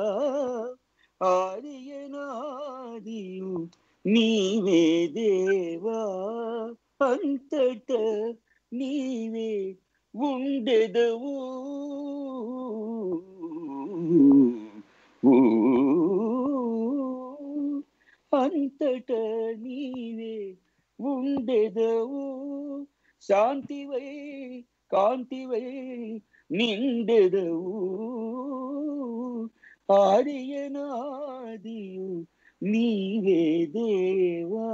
ఆదియనాదియు నీవే దేవా, అంతట నీవే ఉండెదవు. అంతట నీవే ఉండెదవు, శాంతివై కాంతివై నిండెదవు. ఆదియనాదియు నీవే దేవా.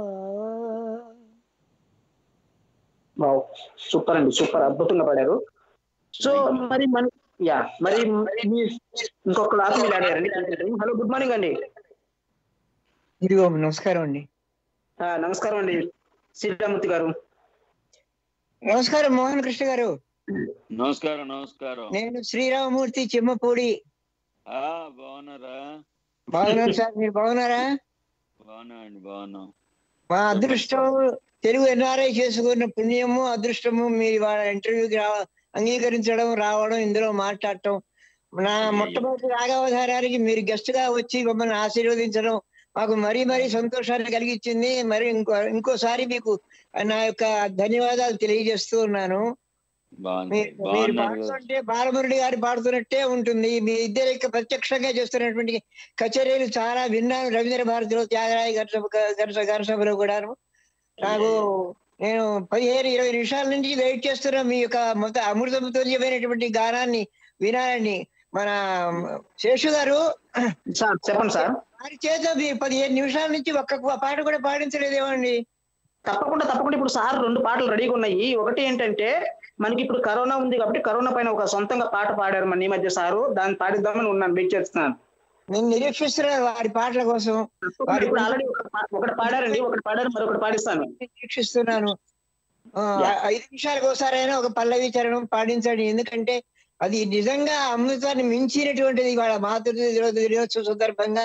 సూపర్ అండి, సూపర్, అద్భుతంగా పాడారు. సో మరి మన యా మరి ఇంకొక క్లాస్ మీద ఆడారండి. హలో, గుడ్ మార్నింగ్ అండి. ఇదిగో నమస్కారం అండి. నమస్కారం అండి శ్రీరామూర్తి గారు. నమస్కారం మోహన్ కృష్ణ గారు. నమస్కారం. నమస్కారం. నేను శ్రీరామమూర్తి చిమ్మపూడి. బాగున్నారా? బాగున్నాను సార్, మీరు బాగున్నారా? బాగున్నా అండి, బాగున్నాం. మా అదృష్టం తెలుగు ఎన్ఆర్ఐ చేసుకున్న పుణ్యము అదృష్టము మీరు వాళ్ళ ఇంటర్వ్యూకి రా అంగీకరించడం, రావడం, ఇందులో మాట్లాడటం. నా మొట్టమొదటి రాఘవధారానికి మీరు గెస్ట్ గా వచ్చి మమ్మల్ని ఆశీర్వదించడం మాకు మరీ మరీ సంతోషాన్ని కలిగించింది. మరి ఇంకో ఇంకోసారి మీకు నా యొక్క ధన్యవాదాలు తెలియజేస్తూ ఉన్నాను. మీరు పాడుతుంటే బాలమురళి గారు పాడుతున్నట్టే ఉంటుంది. మీ ఇద్దరు యొక్క ప్రత్యక్షంగా చేస్తున్నటువంటి కచేరీలు చాలా విన్నాను. రవీంద్ర భారతిలో, త్యాగరాయ గర్స గర్సభలో కూడాను. నాకు నేను పదిహేను ఇరవై నిమిషాల నుంచి వెయిట్ చేస్తున్నా మీ యొక్క మొత్తం అమృతమైనటువంటి గానాన్ని వినాలని. మన శేషు గారు చెప్పండి సార్. వారి చేత మీరు పదిహేను నిమిషాల నుంచి ఒక్క పాట కూడా పాడించలేదేమండి? తప్పకుండా తప్పకుండా ఇప్పుడు సార్ రెండు పాటలు రెడీగా ఉన్నాయి. ఒకటి ఏంటంటే మనకి ఇప్పుడు కరోనా ఉంది కాబట్టి కరోనా పైన ఒక సొంతంగా పాట పాడారు మన ఈ మధ్య సారు. దాన్ని పాడిద్దామని ఉన్నాను, వెయిట్ చేస్తున్నాను. నేను నిరీక్షిస్తున్నాను వారి పాటల కోసం. ఆల్రెడీ ఒకటి పాడారండి, ఒకటి పాడారు, మరొకటి పాడిస్తాను. నిరీక్షిస్తున్నాను. ఐదు నిమిషాలకు ఒకసారైనా ఒక పల్లవి చరణం పాడించండి. ఎందుకంటే అది నిజంగా అమృతాన్ని మించినటువంటిది. వాళ్ళ మాతృ దినోత్సవ సందర్భంగా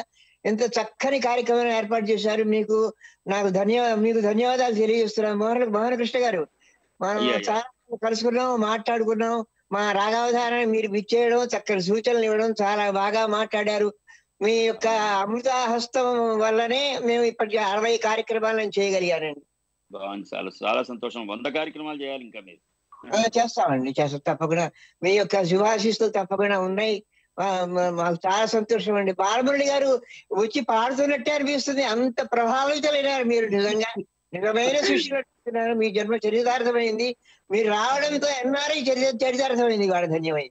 ఎంత చక్కని కార్యక్రమం ఏర్పాటు చేశారు. మీకు నాకు ధన్యవాద మీకు ధన్యవాదాలు తెలియజేస్తున్నాను మోహన మోహనకృష్ణ గారు. మనం చాలా కలుసుకున్నాం, మాట్లాడుకున్నాం. మా రాగావధానాన్ని మీరు విచ్చేయడం, చక్కని సూచనలు ఇవ్వడం, చాలా బాగా మాట్లాడారు. మీ యొక్క అమృత హస్తం వల్లనే మేము ఇప్పటికీ అరవై కార్యక్రమాలను చేయగలిగానండి. బాగుంది, చాలా చాలా సంతోషం. వంద కార్యక్రమాలు చేయాలి ఇంకా మీరు. చేస్తామండి, చేస్తాం తప్పకుండా. మీ యొక్క శుభాశీస్సులు తప్పకుండా ఉన్నాయి. మాకు చాలా సంతోషం అండి. బాలమురళి గారు వచ్చి పాడుతున్నట్టే అనిపిస్తుంది, అంత ప్రభావితులైనారు మీరు. నిజంగా నిజమైన సృష్టిస్తున్నారు. మీ జన్మ చరితార్థమైంది. మీరు రావడంతో ఎన్ఆర్ఐ చరిత చరితార్థమైంది. వాడు ధన్యమైంది.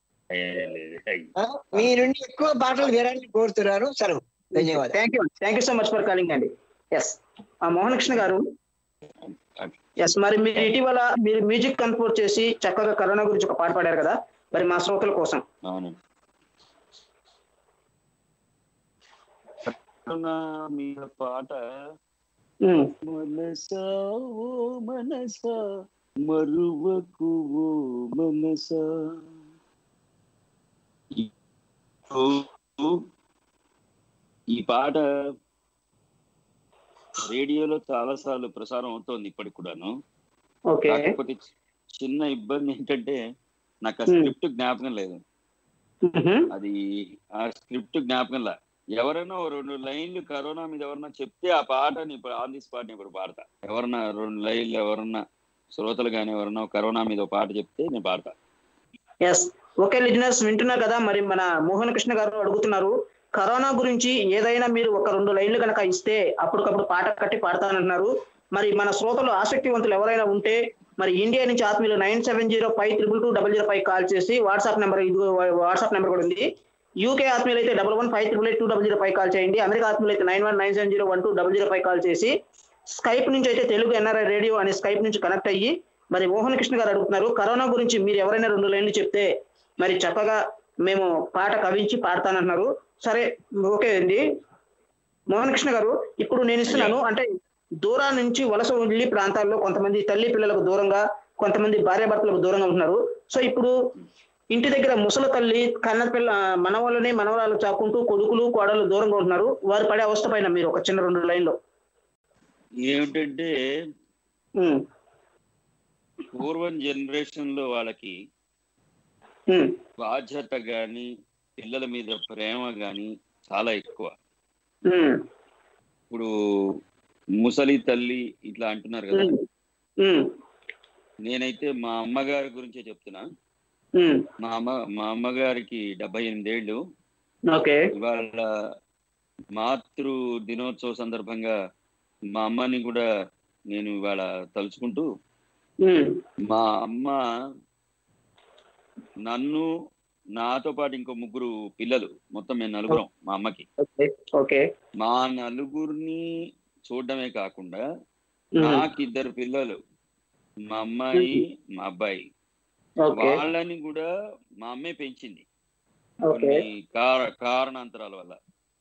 మీ నుండి ఎక్కువ పాటలు వినాలని కోరుతున్నాను. సెలవు. ధన్యవాదాలు. Thank you thank you so much for calling అండి. ఎస్ మోహనకృష్ణ గారు, ఎస్ మరి మీరు ఇటీవల మీరు మ్యూజిక్ కంపోజ్ చేసి చక్కగా కరోనా గురించి ఒక పాట పాడారు కదా, మరి మా శ్రోతల కోసం. అవును, మీద పాట మనసా ఓ మనసా మరువకు ఓ మనసా. ఈ పాట రేడియోలో చాలా సార్లు ప్రసారం అవుతోంది ఇప్పటికి కూడాను. కాకపోతే చిన్న ఇబ్బంది ఏంటంటే నాకు ఆ స్క్రిప్ట్ జ్ఞాపకం లేదు. అది ఆ స్క్రిప్ట్ జ్ఞాపకం లా ఎవరైనా రెండు లైన్లు కరోనా మీద ఎవరన్నా చెప్తే ఆ పాటని ఆన్ ది స్పాట్ ఇప్పుడు పాడతా. ఎవరన్నా రెండు లైన్లు ఎవరన్నా శ్రోతలు కానీ ఎవరన్నా కరోనా మీద పాట చెప్తే నేను పాడతా. ఎస్ ఓకే లిజనర్స్ వింటున్నారు కదా, మరి మన మోహన్ కృష్ణ గారు అడుగుతున్నారు కరోనా గురించి ఏదైనా మీరు ఒక రెండు లైన్లు కనుక ఇస్తే అప్పటికప్పుడు పాట కట్టి పాడతానంటున్నారు. మరి మన శ్రోతలు ఆసక్తివంతులు ఎవరైనా ఉంటే మరి ఇండియా నుంచి ఆత్మీయులు nine seven zero five triple two double zero five call చేసి వాట్సాప్ నెంబర్ ఇది వాట్సాప్ నెంబర్ కూడా ఉంది. యూకే ఆత్మీయులు అయితే double one five triple eight two double zero five call చేయండి. అమెరికా ఆత్మీయులు అయితే nine one nine seven zero one two double zero five call చేసి స్కైప్ నుంచి అయితే తెలుగు ఎన్ఆర్ఐ రేడియో అనే స్కైప్ నుంచి కనెక్ట్ అయ్యి మరి మోహన్ కృష్ణ గారు అడుగుతున్నారు కరోనా గురించి మీరు ఎవరైనా రెండు లైన్లు చెప్తే మరి చక్కగా మేము పాట కవించి పాడతానంటున్నారు. సరే ఓకే అండి మోహన్ కృష్ణ గారు, ఇప్పుడు నేను ఇస్తున్నాను అంటే దూరం నుంచి వలస వెళ్ళి ప్రాంతాల్లో కొంతమంది తల్లి పిల్లలకు దూరంగా, కొంతమంది భార్యాభర్తలకు దూరంగా ఉంటున్నారు. సో ఇప్పుడు ఇంటి దగ్గర ముసలి తల్లి కన్న పిల్ల మనవాళ్ళని మనవరాలు చాకుంటూ కొడుకులు కోడలు దూరంగా ఉంటున్నారు. వారు పడే అవస్థ పైన మీరు ఒక చిన్న రెండు లైన్లో ఏమిటంటే, పూర్వం జనరేషన్ లో వాళ్ళకి బాధ్యత గాని పిల్లల మీద ప్రేమ గాని చాలా ఎక్కువ. ఇప్పుడు ముసలి తల్లి ఇట్లా అంటున్నారు కదా, నేనైతే మా అమ్మగారి గురించే చెప్తున్నా. మా అమ్మ మా అమ్మగారికి డెబ్బై ఎనిమిదేళ్ళు. ఇవాళ మాతృ దినోత్సవ సందర్భంగా మా అమ్మని కూడా నేను ఇవాళ తలుచుకుంటూ, మా అమ్మ నన్ను నాతో పాటు ఇంకో ముగ్గురు పిల్లలు, మొత్తం మేము నలుగురం మా అమ్మకి. మా నలుగురిని చూడడమే కాకుండా నాకు ఇద్దరు పిల్లలు, మా అమ్మాయి మా అబ్బాయి, వాళ్ళని కూడా మా అమ్మే పెంచింది కొన్ని కారణాంతరాల వల్ల.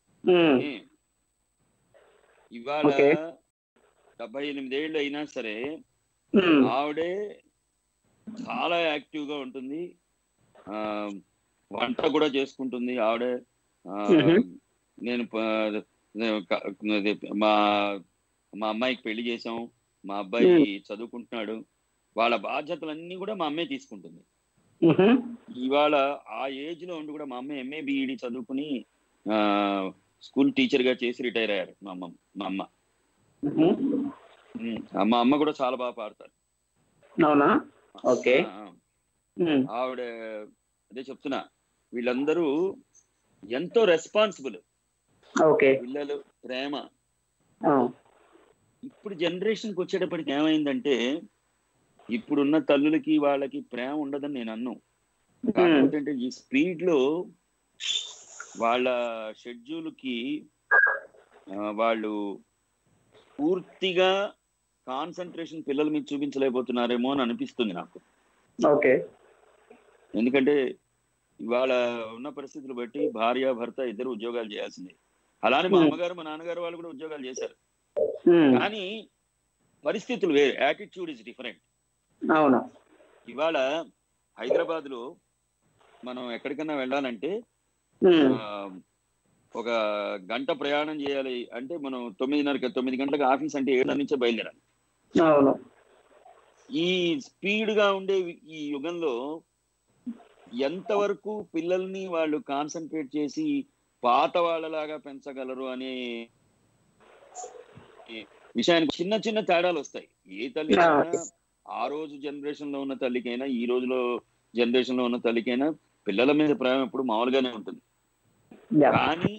ఇవాళ డెబ్బై ఎనిమిదేళ్ళు అయినా సరే ఆవిడే చాలా యాక్టివ్ గా ఉంటుంది. ఆ వంట కూడా చేసుకుంటుంది ఆవిడే. నేను మా మా అమ్మాయికి పెళ్లి చేసాం, మా అబ్బాయి చదువుకుంటున్నాడు. వాళ్ళ బాధ్యతలన్నీ కూడా మా అమ్మే తీసుకుంటుంది. ఇవాళ ఆ ఏజ్ లో ఉండి కూడా మా అమ్మ ఎంఏ బిఈడి చదువుకుని ఆ స్కూల్ టీచర్ గా చేసి రిటైర్ అయ్యారు మా అమ్మ మా అమ్మ మా అమ్మ కూడా చాలా బాగా పాడతారు. ఆవిడ అదే చెప్తున్నా, వీళ్ళందరూ ఎంతో రెస్పాన్సిబుల్. పిల్లలు ప్రేమ. ఇప్పుడు జనరేషన్కి వచ్చేటప్పటికి ఏమైందంటే, ఇప్పుడున్న తల్లులకి వాళ్ళకి ప్రేమ ఉండదని నేను అన్ను. కాకపోతే ఈ స్పీడ్ లో వాళ్ళ షెడ్యూల్ కి వాళ్ళు పూర్తిగా కాన్సన్ట్రేషన్ పిల్లల మీద చూపించలేకపోతున్నారేమో అని అనిపిస్తుంది నాకు. ఎందుకంటే ఇవాళ ఉన్న పరిస్థితులు బట్టి భార్య భర్త ఇద్దరు ఉద్యోగాలు చేయాల్సిందే. అలానే మా అమ్మగారు మా నాన్నగారు వాళ్ళు కూడా ఉద్యోగాలు చేశారు. కానీ పరిస్థితులు వేరే, యాటిట్యూడ్ ఇస్ డిఫరెంట్. అవును. ఇవాళ హైదరాబాద్ లో మనం ఎక్కడికన్నా వెళ్ళాలంటే ఒక గంట ప్రయాణం చేయాలి అంటే మనం తొమ్మిదిన్నర తొమ్మిది గంటలకు ఆఫీస్ అంటే ఏడు నుంచే బయలుదేరాలి. అవును. ఈ స్పీడ్ గా ఉండే ఈ యుగంలో ఎంతవరకు పిల్లల్ని వాళ్ళు కాన్సన్ట్రేట్ చేసి పాత వాళ్ళలాగా పెంచగలరు అనే విషయానికి చిన్న చిన్న తేడాలు వస్తాయి. ఏ తల్లికైనా ఆ రోజు జనరేషన్ లో ఉన్న తల్లికైనా ఈ రోజులో జనరేషన్ లో ఉన్న తల్లికైనా పిల్లల మీద ప్రేమ ఎప్పుడు మామూలుగానే ఉంటుంది. కానీ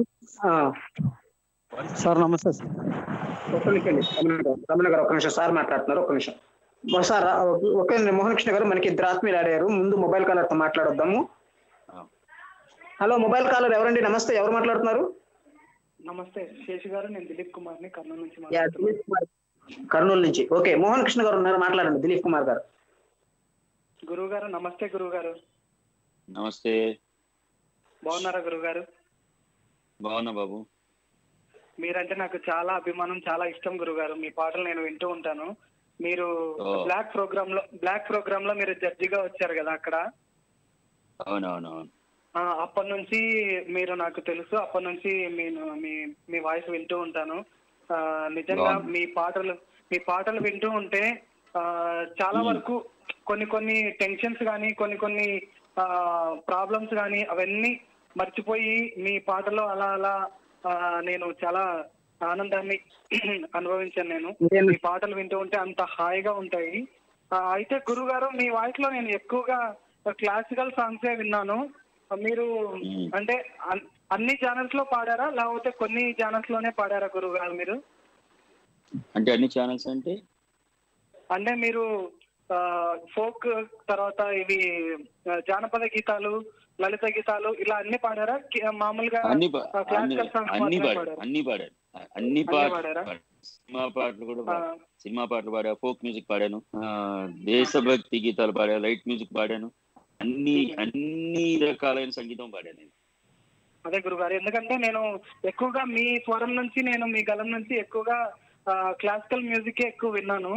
సార్ నమస్తే సార్. ఒక్క నిమిషం రమణ గారు, ఒక్క నిమిషం సార్ మాట్లాడుతున్నారు, ఒక్క నిమిషం సార్. ఓకే మోహన్ కృష్ణ గారు, మనకి ఇద్దరు ఆత్మీయులు ఆడారు. ముందు మొబైల్ కాలర్ తో మాట్లాడొద్దాము. హలో మొబైల్ కాలర్ ఎవరండి? నమస్తే, ఎవరు మాట్లాడుతున్నారు? నమస్తే శేషు గారు, నేను దిలీప్ కుమార్ ని కర్నూలు నుంచి. దిలీప్ కుమార్ కర్నూలు నుంచి. ఓకే మోహన్ కృష్ణ గారు ఉన్నారు, మాట్లాడండి. దిలీప్ కుమార్ గారు. గురువు గారు నమస్తే. గురువు గారు నమస్తే. బాగున్నారా గురువు గారు? బాగున్నా బాబు. మీరంటే నాకు చాలా అభిమానం, చాలా ఇష్టం గురువు గారు. మీ పాటలు నేను వింటూ ఉంటాను. మీరు బ్లాక్ ప్రోగ్రామ్ లో బ్లాక్ ప్రోగ్రామ్ లో మీరు జడ్జిగా వచ్చారు కదా అక్కడ. అవునవునవును. అప్పటి నుంచి మీరు నాకు తెలుసు. అప్పటి నుంచి నేను మీ మీ వాయిస్ వింటూ ఉంటాను. నిజంగా మీ పాటలు మీ పాటలు వింటూ ఉంటే చాలా వరకు కొన్ని కొన్ని టెన్షన్స్ కానీ కొన్ని కొన్ని ప్రాబ్లమ్స్ కానీ అవన్నీ మర్చిపోయి మీ పాటలో అలా అలా నేను చాలా ఆనందాన్ని అనుభవించాను. నేను మీ పాటలు వింటూ ఉంటే అంత హాయిగా ఉంటాయి. అయితే గురువు గారు, మీ వాయిస్ లో నేను ఎక్కువగా క్లాసికల్ సాంగ్సే విన్నాను. మీరు అంటే అన్ని ఛానల్స్ లో పాడారా లేకపోతే కొన్ని ఛానల్స్ లోనే పాడారా గురువు గారు మీరు? అంటే అన్ని ఛానల్స్ అంటే అంటే మీరు ఫోక్ తర్వాత ఇవి జానపద గీతాలు, లలిత గీతాలు ఇలా అన్ని పాడారా? మామూలుగా క్లాసికల్ సాంగ్స్ అన్ని పాడారు? అన్ని పాడారు అన్ని పాడారా? సినిమా పాటలు కూడా సినిమా పాటలు పాడా, ఫోక్ మ్యూజిక్ పాడాను, దేశభక్తి గీతాలు పాడాను, లైట్ మ్యూజిక్ పాడాను, అన్ని అన్ని రకాలైన సంగీతం పాడాను. అదే గురుగారు, ఎందుకంటే నేను ఎక్కువగా మీ స్వరం నుంచి నేను మీ గలం నుంచి ఎక్కువగా క్లాసికల్ మ్యూజిక్ ఎక్కువ విన్నాను.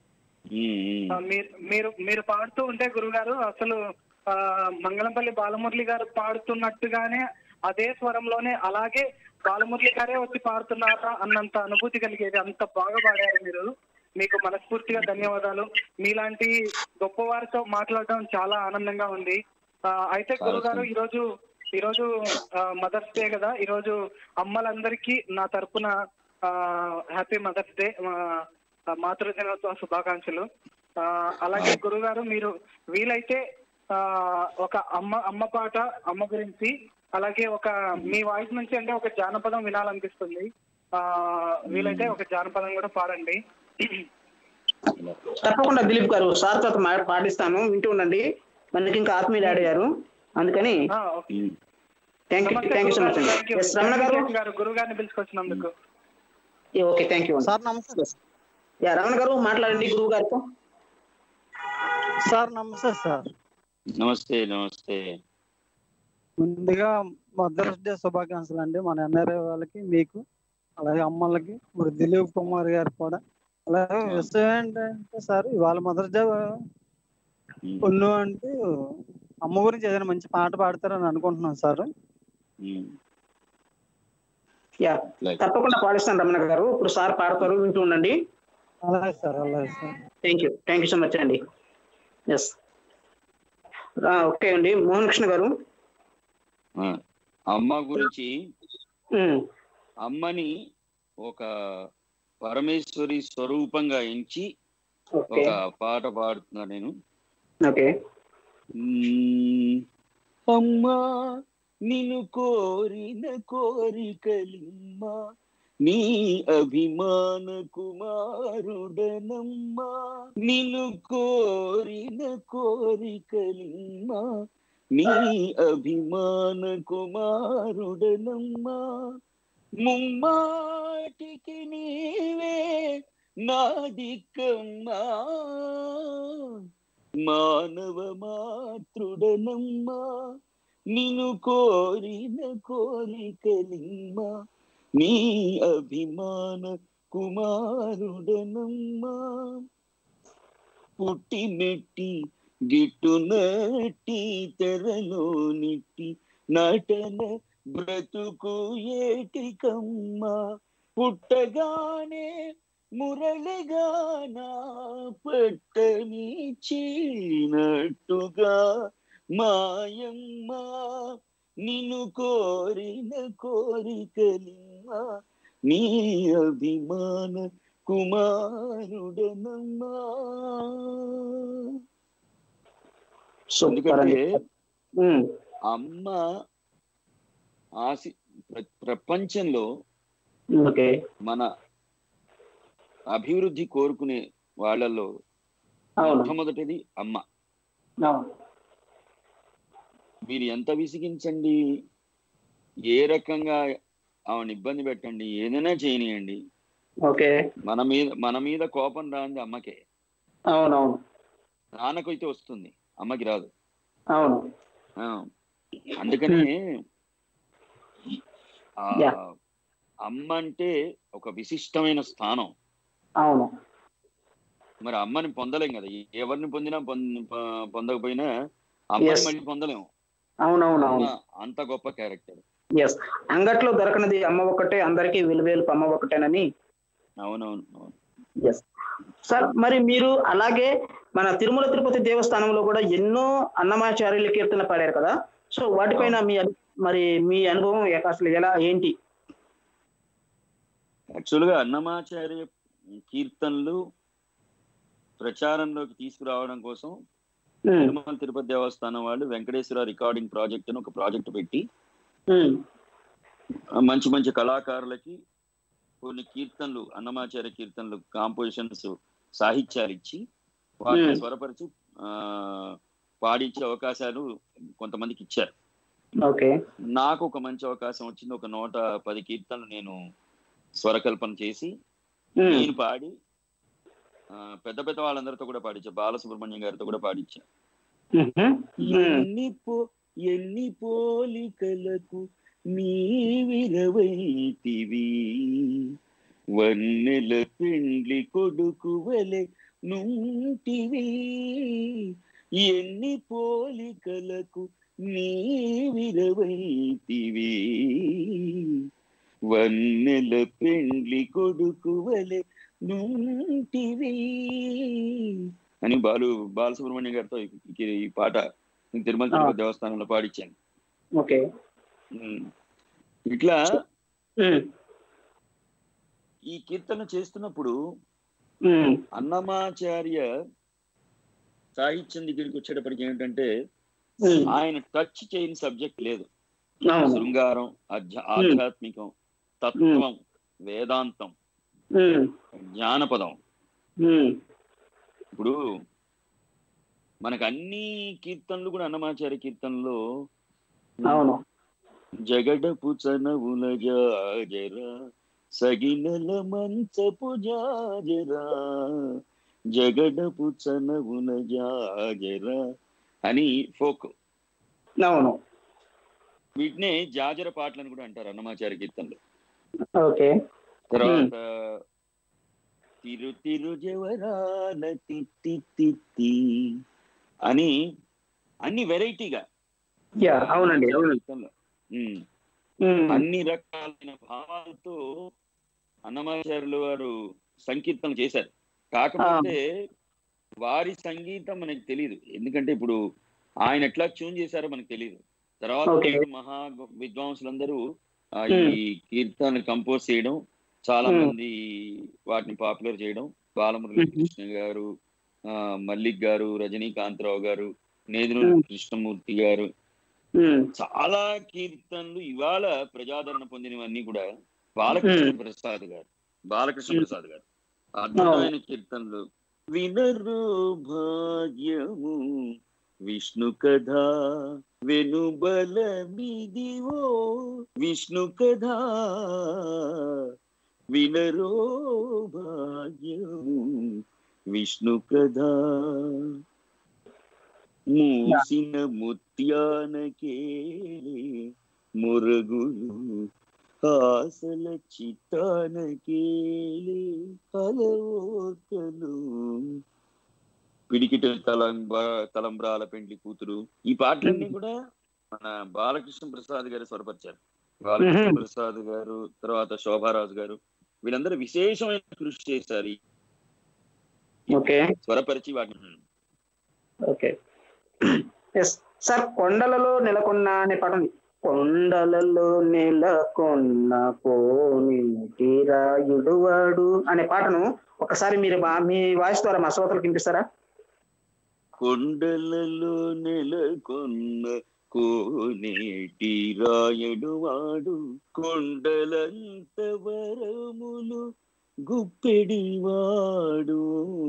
మీరు మీరు పాడుతూ ఉంటే గురుగారు అసలు మంగళంపల్లి బాలమురళి గారు పాడుతున్నట్టుగానే అదే స్వరంలోనే అలాగే బాలమురళి గారే వచ్చి పాడుతున్నారా అన్నంత అనుభూతి కలిగేది. అంత బాగా పాడారు మీరు. మీకు మనస్ఫూర్తిగా ధన్యవాదాలు. మీలాంటి గొప్పవారితో మాట్లాడడం చాలా ఆనందంగా ఉంది. అయితే గురుగారు, ఈరోజు ఈరోజు మదర్స్ డే కదా, ఈరోజు అమ్మలందరికీ నా తరపున హ్యాపీ మదర్స్ డే, మాతృ దినోత్సవ శుభాకాంక్షలు. అలాగే గురుగారు, మీరు వీలైతే ఒక అమ్మ అమ్మ పాట, అమ్మ గురించి, అలాగే ఒక మీ వాయిస్ నుంచి అంటే ఒక జానపదం వినాలనిపిస్తుంది. ఆ వీలైతే ఒక జానపదం కూడా పాడండి. తప్పకుండా దిలీప్ గారు, సార్ తో పాటిస్తాను, వింటూ ఉండండి. మనకి ఇంకా ఆత్మీయులు అడిగారు, అందుకని thank you thank you so much అండి. రమణ గారు, గురువు గారిని పిలుచుకొచ్చినందుకు ఓకే థ్యాంక్ యూ సార్. నమస్తే యా రమణ గారు, మాట్లాడండి గురువు గారితో. సార్ నమస్తే సార్. నమస్తే నమస్తే. ముందుగా మదర్స్ డే శుభాకాంక్షలు అండి మన ఎన్ఆర్ఐ వాళ్ళకి, మీకు, అలాగే అమ్మలకి, ఇప్పుడు దిలీప్ కుమార్ గారు కూడా. అలాగే విషయం ఏంటంటే సార్, ఇవాళ మదర్స్ డే పొన్ను అంటూ అమ్మ గురించి ఏదైనా మంచి పాట పాడతారని అనుకుంటున్నాను సార్. యా తప్పకుండా పాడిస్తాను రమణ గారు. ఇప్పుడు సార్ పాడతారు, వింటూ ఉండండి. అలాగే సార్, అలాగే sir. Thank you thank you so much అండి. ఎస్ ఓకే అండి. మోహన్ కృష్ణ గారు, అమ్మ గురించి, అమ్మని ఒక పరమేశ్వరి స్వరూపంగా ఎంచి ఒక పాట పాడుతున్నా నేను. ఓకే. అమ్మా నిన్ను కోరిన కోరికలిమ్మా, నీ అభిమాన కుమారుడనమ్మా. నిన్ను కోరిన కోరికలిమ్మా, నీ అభిమాన కుమారుడనమ్మా. ముమ్మాటికి నీవే నా దిక్కమ్మా, మానవ మాతృడనమ్మా. నిన్ను కోరిన కోరికలిమ్మా, నీ అభిమాన కుమారుడనమ్మా. పుట్టి మెట్టి గిట్టునట్టి తెరలో నిట్టి నటన బ్రతుకు ఏటికమ్మ పుట్టగానే మురళిగా నా పట్టని చీనట్టుగా మాయమ్మ నిన్ను కోరిన కోరికలిమ్మ నీ అభిమాన కుమారుడనమ్మా. ఎందుకంటే అమ్మ ఆశి ప్రపంచంలో మన అభివృద్ధి కోరుకునే వాళ్ళలో మొట్టమొదటిది అమ్మ. మీరు ఎంత విసిగించండి, ఏ రకంగా ఆమెను ఇబ్బంది పెట్టండి, ఏదైనా చేయనియండి, ఓకే మన మీద మన మీద కోపం రాంది అమ్మకే. అవునవును. నాన్నకైతే వస్తుంది, అమ్మకి రాదు. అవును. అందుకని ఆ అమ్మ అంటే ఒక విశిష్టమైన స్థానం. అవును. మరి అమ్మని పొందలేం కదా, ఎవరిని పొందినా పొందకపోయినా అమ్మని మళ్ళీ పొందలేము. అవునవును. అంత గొప్ప క్యారెక్టర్. ఎస్, అంగట్లో దొరకనది అమ్మ ఒకటే, అందరికీ విలువేలు అమ్మ ఒకటేనని. అవునవును. ఎస్ సార్, మరి మీరు అలాగే మన తిరుమల తిరుపతి దేవస్థానంలో కూడా ఎన్నో అన్నమాచార్యుల కీర్తన పాడారు కదా, సో వాటిపైన మీ మరి మీ అనుభవం అసలు ఎలా ఏంటి? యాక్చువల్గా అన్నమాచార్య కీర్తనలు ప్రచారంలోకి తీసుకురావడం కోసం తిరుమల తిరుపతి దేవస్థానం వాళ్ళు వెంకటేశ్వర రికార్డింగ్ ప్రాజెక్ట్ అని ఒక ప్రాజెక్ట్ పెట్టి మంచి మంచి కళాకారులకి కొన్ని కీర్తనలు, అన్నమాచార్య కీర్తనలు కాంపోజిషన్స్, సాహిత్యాలు ఇచ్చి వాటిని స్వరపరిచి ఆ పాడించే అవకాశాలు కొంతమందికి ఇచ్చారు. నాకు ఒక మంచి అవకాశం వచ్చింది. ఒక నూట పది కీర్తనలు నేను స్వరకల్పన చేసి నేను పాడి పెద్ద పెద్ద వాళ్ళందరితో కూడా పాడించా, బాలసుబ్రహ్మణ్యం గారితో కూడా పాడించా. ఎన్ని పో ఎన్ని పోలికలకు నీవిరవైతివి, వన్నెల పెండ్లి కొడుకు వలె నుంటివి, ఎన్ని పోలికలకు నీవిరవైతివి, వన్నెల పెండ్లి కొడుకు వలె నుంటివి అని బాలు బాలసుబ్రహ్మణ్యం గారితో ఈ పాట తిరుమల తిరుపతి దేవస్థానంలో పాడించాను. ఓకే, ఇట్లా ఈ కీర్తన చేస్తున్నప్పుడు అన్నమాచార్య సాహిత్యం దగ్గరికి వచ్చేటప్పటికి ఏంటంటే ఆయన టచ్ చేయని సబ్జెక్ట్ లేదు. శృంగారం, ఆధ్యాత్మికం, తత్వం, వేదాంతం, జ్ఞానపదం. ఇప్పుడు మనకు అన్ని కీర్తనలు కూడా అన్నమాచార్య కీర్తనలో జగడపు చనవుల జాజరా సగినల మంచపు జాజరా, జగడపు చనవుల జాజరా అని ఫోక్. వీటినే జాజర పాటలను కూడా అంటారు అన్నమాచార్య కీర్తనలు. తర్వాత తిరు తిరు జవరాల తిత్తి తిత్తి అని అన్ని వెరైటీగా అవునండి అన్ని రకాలైన భావాలతో అన్నమాచార్యులు వారు సంకీర్తన చేశారు. కాకపోతే వారి సంగీతం మనకు తెలియదు, ఎందుకంటే ఇప్పుడు ఆయన ఎట్లా ట్యూన్ చేశారో మనకు తెలియదు. తర్వాత మహా విద్వాంసులందరూ ఈ కీర్తన కంపోజ్ చేయడం, చాలా మంది వాటిని పాపులర్ చేయడం, బాలమురళీ కృష్ణ గారు, ఆ మల్లిక్ గారు, రజనీకాంతరావు గారు, నేదునూరి కృష్ణమూర్తి గారు, చాలా కీర్తనలు ఇవాళ ప్రజాదరణ పొందినవన్నీ కూడా బాలకృష్ణ ప్రసాద్ గారు బాలకృష్ణ ప్రసాద్ గారు అద్భుతమైన కీర్తనలు. వినరు భాగ్యము విష్ణు కథ వెనుబలమిదివో, విష్ణు కథ వినరో భాగ్యము విష్ణు కథ, మూసిన ముత్యానకే మురగులు ఆసల చిత్తానకేలే కలవోకలు, పిడికిట తలంబ తలంబ్రాల పెండ్లి కూతురు. ఈ పాటలన్నీ కూడా మన బాలకృష్ణ ప్రసాద్ గారు స్వరపరిచారు. బాలకృష్ణ ప్రసాద్ గారు, తర్వాత శోభారాజు గారు, వీళ్ళందరూ విశేషమైన కృషి చేశారు స్వరపరిచి వాటిని. ఓకే సార్, కొండలలో నెలకొన్న అనే పాట ఉంది. కొండలలో నెలకొన్న కోనేటి రాయుడు వాడు అనే పాటను ఒకసారి మీరు మీ వాయిస్ ద్వారా మా శ్రోతలకు వినిపిస్తారా? కొండలలో నెలకొన్న కోనేటి రాయుడు వాడు, కొండలంత వరములు గుప్పెడివాడు,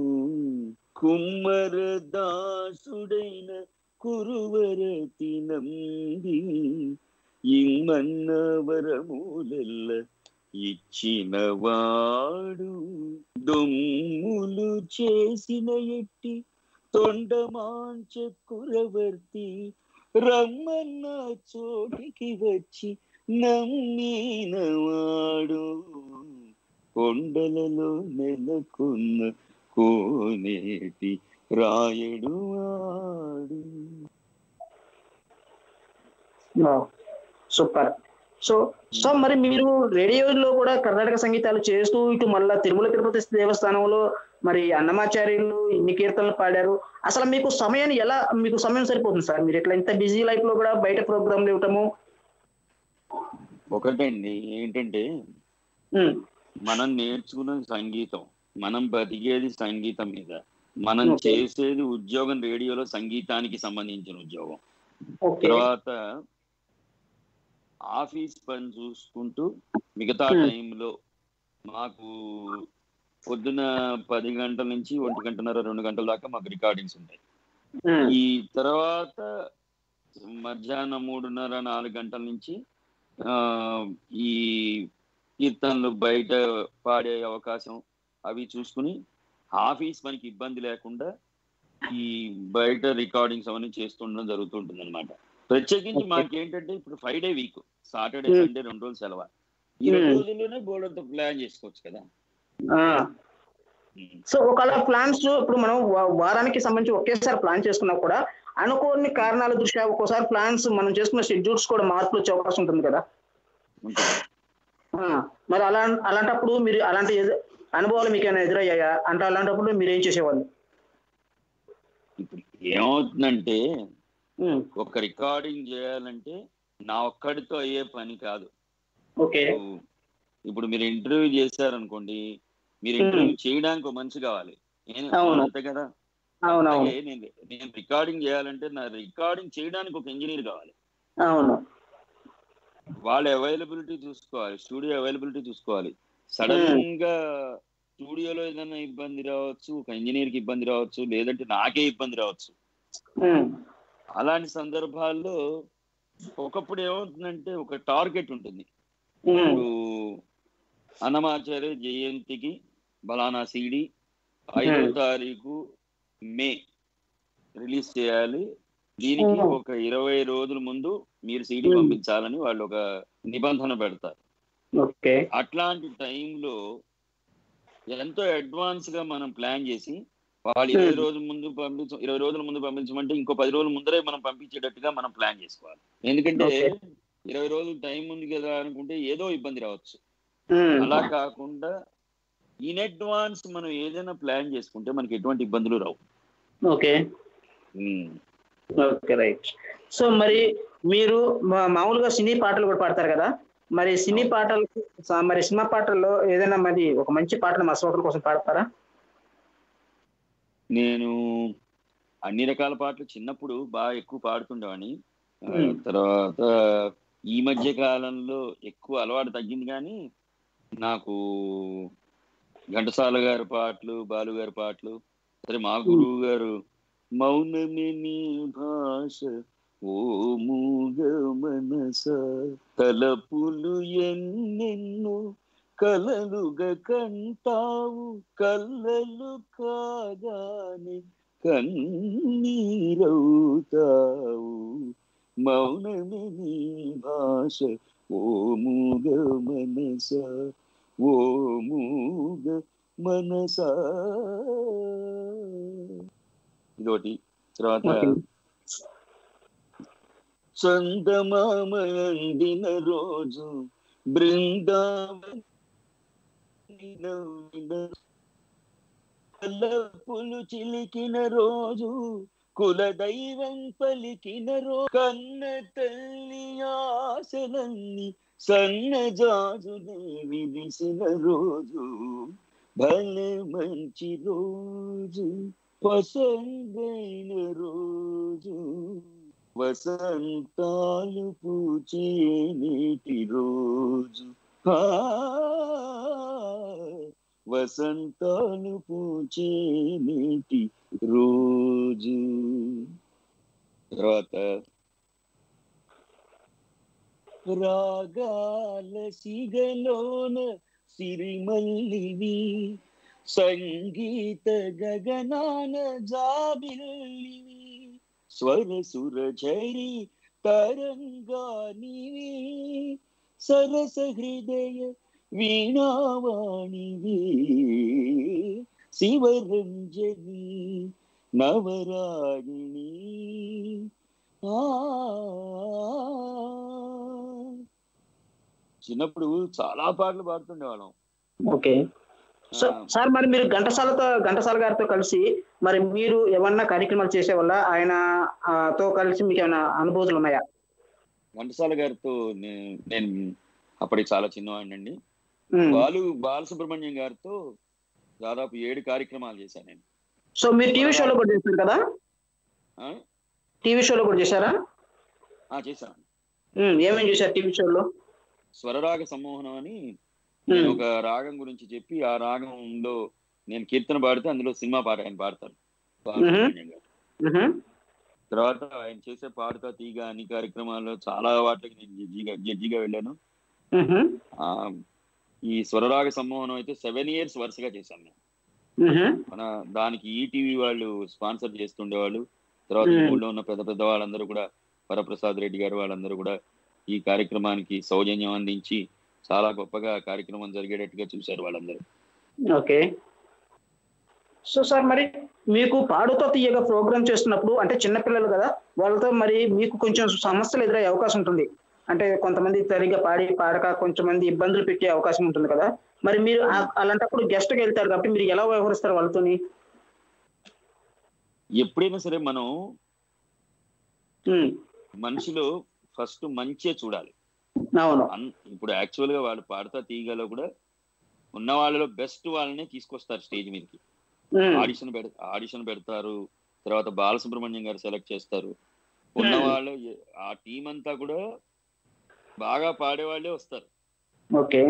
కుమ్మరదాసుడైన కురువరతి నంది, ఇమ్మన్న వరములెల్ల ఇచ్చినవాడు, దొమ్ములు చేసిన ఎట్టి తొండమాంచ కురవర్తి, రమ్మన్న చోటికి వచ్చి నమ్మినవాడు, కొండలలో నెలకొన్న కోనేటి రాయుడు వాడు. సూపర్. సో సో మరి మీరు రేడియోలో కూడా కర్ణాటక సంగీతాలు చేస్తూ ఇటు మళ్ళా తిరుమల తిరుపతి దేవస్థానంలో మరి అన్నమాచార్యులు ఇన్ని కీర్తనలు పాడారు. అసలు మీకు సమయాన్ని ఎలా మీకు సమయం సరిపోతుంది సార్? మీరు ఇట్లా ఇంత బిజీ లైఫ్ లో కూడా బయట ప్రోగ్రాంలు ఇవ్వటము. ఒకటండి ఏంటంటే, మనం నేర్చుకున్న సంగీతం, మనం బతికేది సంగీతం మీద, మనం చేసేది ఉద్యోగం రేడియోలో సంగీతానికి సంబంధించిన ఉద్యోగం. తర్వాత ఆఫీస్ పని చూసుకుంటూ మిగతా టైంలో మాకు పొద్దున పది గంటల నుంచి ఒంటి గంటన్నర రెండు గంటల దాకా మాకు రికార్డింగ్స్ ఉంటాయి. ఈ తర్వాత మధ్యాహ్నం మూడున్నర నాలుగు గంటల నుంచి ఆ ఈ కీర్తనలు బయట పాడే అవకాశం అవి చూసుకుని ఆఫీస్ పనికి ఇబ్బంది లేకుండా ఈ బయట రికార్డింగ్స్ అవన్నీ చేస్తుండడం జరుగుతుంటుంది అనమాట. ప్రత్యేకించి మాకేంటంటే ఇప్పుడు five day week, Saturday Sunday రెండు రోజులు సెలవు, ఈ రెండు రోజుల్లోనే బోర్డుతో ప్లాన్ చేసుకోవచ్చు కదా. సో ఒకవేళ ప్లాన్స్ ఇప్పుడు మనం వారానికి సంబంధించి ఒకేసారి ప్లాన్ చేసుకున్నా కూడా అనుకోని కారణాల దృష్ట్యా ఒక్కోసారి ప్లాన్స్ మనం చేసుకున్న షెడ్యూల్స్ కూడా మార్పులు వచ్చే అవకాశం ఉంటుంది కదా. మరి అలా అలాంటప్పుడు మీరు అలాంటి అనుభవాలు మీకు ఏమైనా ఎదురయ్యాయా అంటే అలాంటప్పుడు మీరు ఏం చేసేవాళ్ళు? ఇప్పుడు ఏమవుతుందంటే, ఒక రికార్డింగ్ చేయాలంటే నా ఒక్కడితో అయ్యే పని కాదు. ఓకే, ఇప్పుడు మీరు ఇంటర్వ్యూ చేశారనుకోండి, మీరు ఇంటర్వ్యూ చేయడానికి ఒక మనిషి కావాలి, అంతే కదా. నేను నేను రికార్డింగ్ చేయాలంటే నా రికార్డింగ్ చేయడానికి ఒక ఇంజనీర్ కావాలి. అవును, వాళ్ళ అవైలబిలిటీ చూసుకోవాలి, స్టూడియో అవైలబిలిటీ చూసుకోవాలి. సడన్ గా స్టూడియోలో ఏదైనా ఇబ్బంది రావచ్చు, ఒక ఇంజనీర్ కి ఇబ్బంది రావచ్చు, లేదంటే నాకే ఇబ్బంది రావచ్చు. అలాంటి సందర్భాల్లో ఒకప్పుడు ఏమవుతుందంటే ఒక టార్గెట్ ఉంటుంది. ఇప్పుడు అన్నమాచార్య జయంతికి బలానా సీడీ ఐదో తారీఖు మే రిలీజ్ చేయాలి, దీనికి ఒక ఇరవై రోజుల ముందు మీరు సీడీ పంపించాలని వాళ్ళు ఒక నిబంధన పెడతారు. అట్లాంటి టైంలో ఎంతో అడ్వాన్స్ గా మనం ప్లాన్ చేసి వాళ్ళు ఇరవై రోజుల ముందు పంపించ ఇరవై రోజుల ముందు పంపించమంటే ఇంకో పది రోజుల ముందరే మనం పంపించేటట్టుగా మనం ప్లాన్ చేసుకోవాలి. ఎందుకంటే ఇరవై రోజులు టైం ఉంది కదా అనుకుంటే ఏదో ఇబ్బంది రావచ్చు. అలా కాకుండా ఇన్ అడ్వాన్స్ మనం ఏదైనా ప్లాన్ చేసుకుంటే మనకి ఎటువంటి ఇబ్బందులు రావు. Okay okay right. సో మరి మీరు మామూలుగా సినీ పాటలు కూడా పాడతారు కదా, మరి సినీ పాటలు మరి సినిమా పాటల్లో ఏదైనా మరి ఒక మంచి పాటను మా శ్రోతల కోసం పాడతారా? నేను అన్ని రకాల పాటలు చిన్నప్పుడు బాగా ఎక్కువ పాడుతుండేవాడిని. తర్వాత ఈ మధ్య కాలంలో ఎక్కువ అలవాటు తగ్గింది, కానీ నాకు ఘంటసాల గారి పాటలు, బాలు గారి పాటలు, సరే మా గురువు గారు మౌనమే నీ భాష ఓ మూగ మనస, తలపులు ఎన్నెన్నో కలలుగా కంటావు, కళ్ళలు కాగానే కన్నీరవుతావు, మౌనమే నీ భాష ఓ మూగ మనస ఓ మూగ మనస. ఇదొకటి. తర్వాత చందమామ అందిన రోజు, బృందావన పులు చిలికిన రోజు, కులదైవం పలికిన రోజు, కన్న తల్లి ఆశలన్నీ సన్నజాజులే విరిసిన రోజు, భలే మంచి రోజు, పసందైన రోజు, వసంతాలు పూచే నీటి రోజు, వసంతాలు పూచే నీటి రోజు. తర్వాత రాగాల సిగలోన సిరిమల్లివి, సంగీత గగనాన జాబిల్లివి, స్వరసుర ఝరి తరంగానివి, సరస హృదయ వీణావాణివి, శివరంజని నవరాగిణి. ఆ చిన్నప్పుడు చాలా పాటలు పాడుతుండేవాళ్ళం. ఓకే సార్, మరి మీరు ఘంటసాలతో ఘంటసాల గారితో కలిసి మరి మీరు ఏమన్నా కార్యక్రమాలు చేసేవాళ్ళ, ఆయన తో కలిసి మీకు ఏమైనా అనుభూతులు ఉన్నాయా? ఘంటసాల గారితో నేను అప్పటికి చాలా చిన్నవాడిని అండి. బాలు బాలసుబ్రహ్మణ్యం గారితో దాదాపు ఏడు కార్యక్రమాలు చేశాను నేను. సో మీరు టీవీ షోలో కూడా చేశారు కదా? టీవీ షోలో కూడా చేశారా? చేశాను. ఏమేమి చేశారు టీవీ షోలో? స్వరరాగ సమ్మోహనం అని నేను ఒక రాగం గురించి చెప్పి, ఆ రాగంలో నేను కీర్తన పాడితే అందులో సినిమా పాట ఆయన పాడతారు బాలసుబ్రహ్మణ్యం గారు. తర్వాత ఆయన చేసే పాడుతా తీగ అన్ని కార్యక్రమాల్లో చాలా వాటికి నేను జడ్జిగా జడ్జిగా వెళ్ళాను. ఈ స్వరరాగ సమ్మోహనం అయితే సెవెన్ ఇయర్స్ వరుసగా చేశాను నేను. మన దానికి ఈటీవీ వాళ్ళు స్పాన్సర్ చేస్తుండేవాళ్ళు. తర్వాత ఊళ్ళో ఉన్న పెద్ద పెద్ద వాళ్ళందరూ కూడా, వరప్రసాద్ రెడ్డి గారు వాళ్ళందరూ కూడా ఈ కార్యక్రమానికి సౌజన్యం అందించి చాలా గొప్పగా కార్యక్రమం జరిగేటట్టుగా చూశారు వాళ్ళందరూ. ఓకే. సో సార్, మరి మీకు పాడుతో తీయగా ప్రోగ్రామ్ చేస్తున్నప్పుడు అంటే చిన్నపిల్లలు కదా, వాళ్ళతో మరి మీకు కొంచెం సమస్యలు ఎదురయ్యే అవకాశం ఉంటుంది. అంటే కొంతమంది సరిగ్గా పాడి పాడక కొంచెం మంది ఇబ్బందులు పెట్టే అవకాశం ఉంటుంది కదా. మరి మీరు అలాంటప్పుడు గెస్ట్కి వెళ్తారు కాబట్టి మీరు ఎలా వ్యవహరిస్తారు వాళ్ళతోని? ఎప్పుడైనా సరే మనం మనిషిలో ఫస్ట్ మంచిగా చూడాలి. అవును. ఇప్పుడు యాక్చువల్ గా వాళ్ళు పాడతా తీగలో కూడా ఉన్న వాళ్ళలో బెస్ట్ వాళ్ళనే తీసుకొస్తారు స్టేజ్ మీదకి. ఆడిషన్ పెడ ఆడిషన్ పెడతారు. తర్వాత బాలసుబ్రహ్మణ్యం గారు సెలెక్ట్ చేస్తారు. ఉన్న వాళ్ళు ఆ టీం అంతా కూడా బాగా పాడేవాళ్ళే వస్తారు. ఓకే.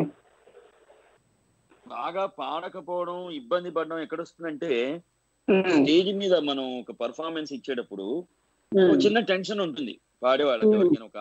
బాగా పాడకపోవడం, ఇబ్బంది పడడం ఎక్కడ వస్తుందంటే, స్టేజ్ మీద మనం ఒక పర్ఫార్మెన్స్ ఇచ్చేటప్పుడు చిన్న టెన్షన్ ఉంటుంది పాడేవాళ్ళకి. ఎవరికైనా ఒక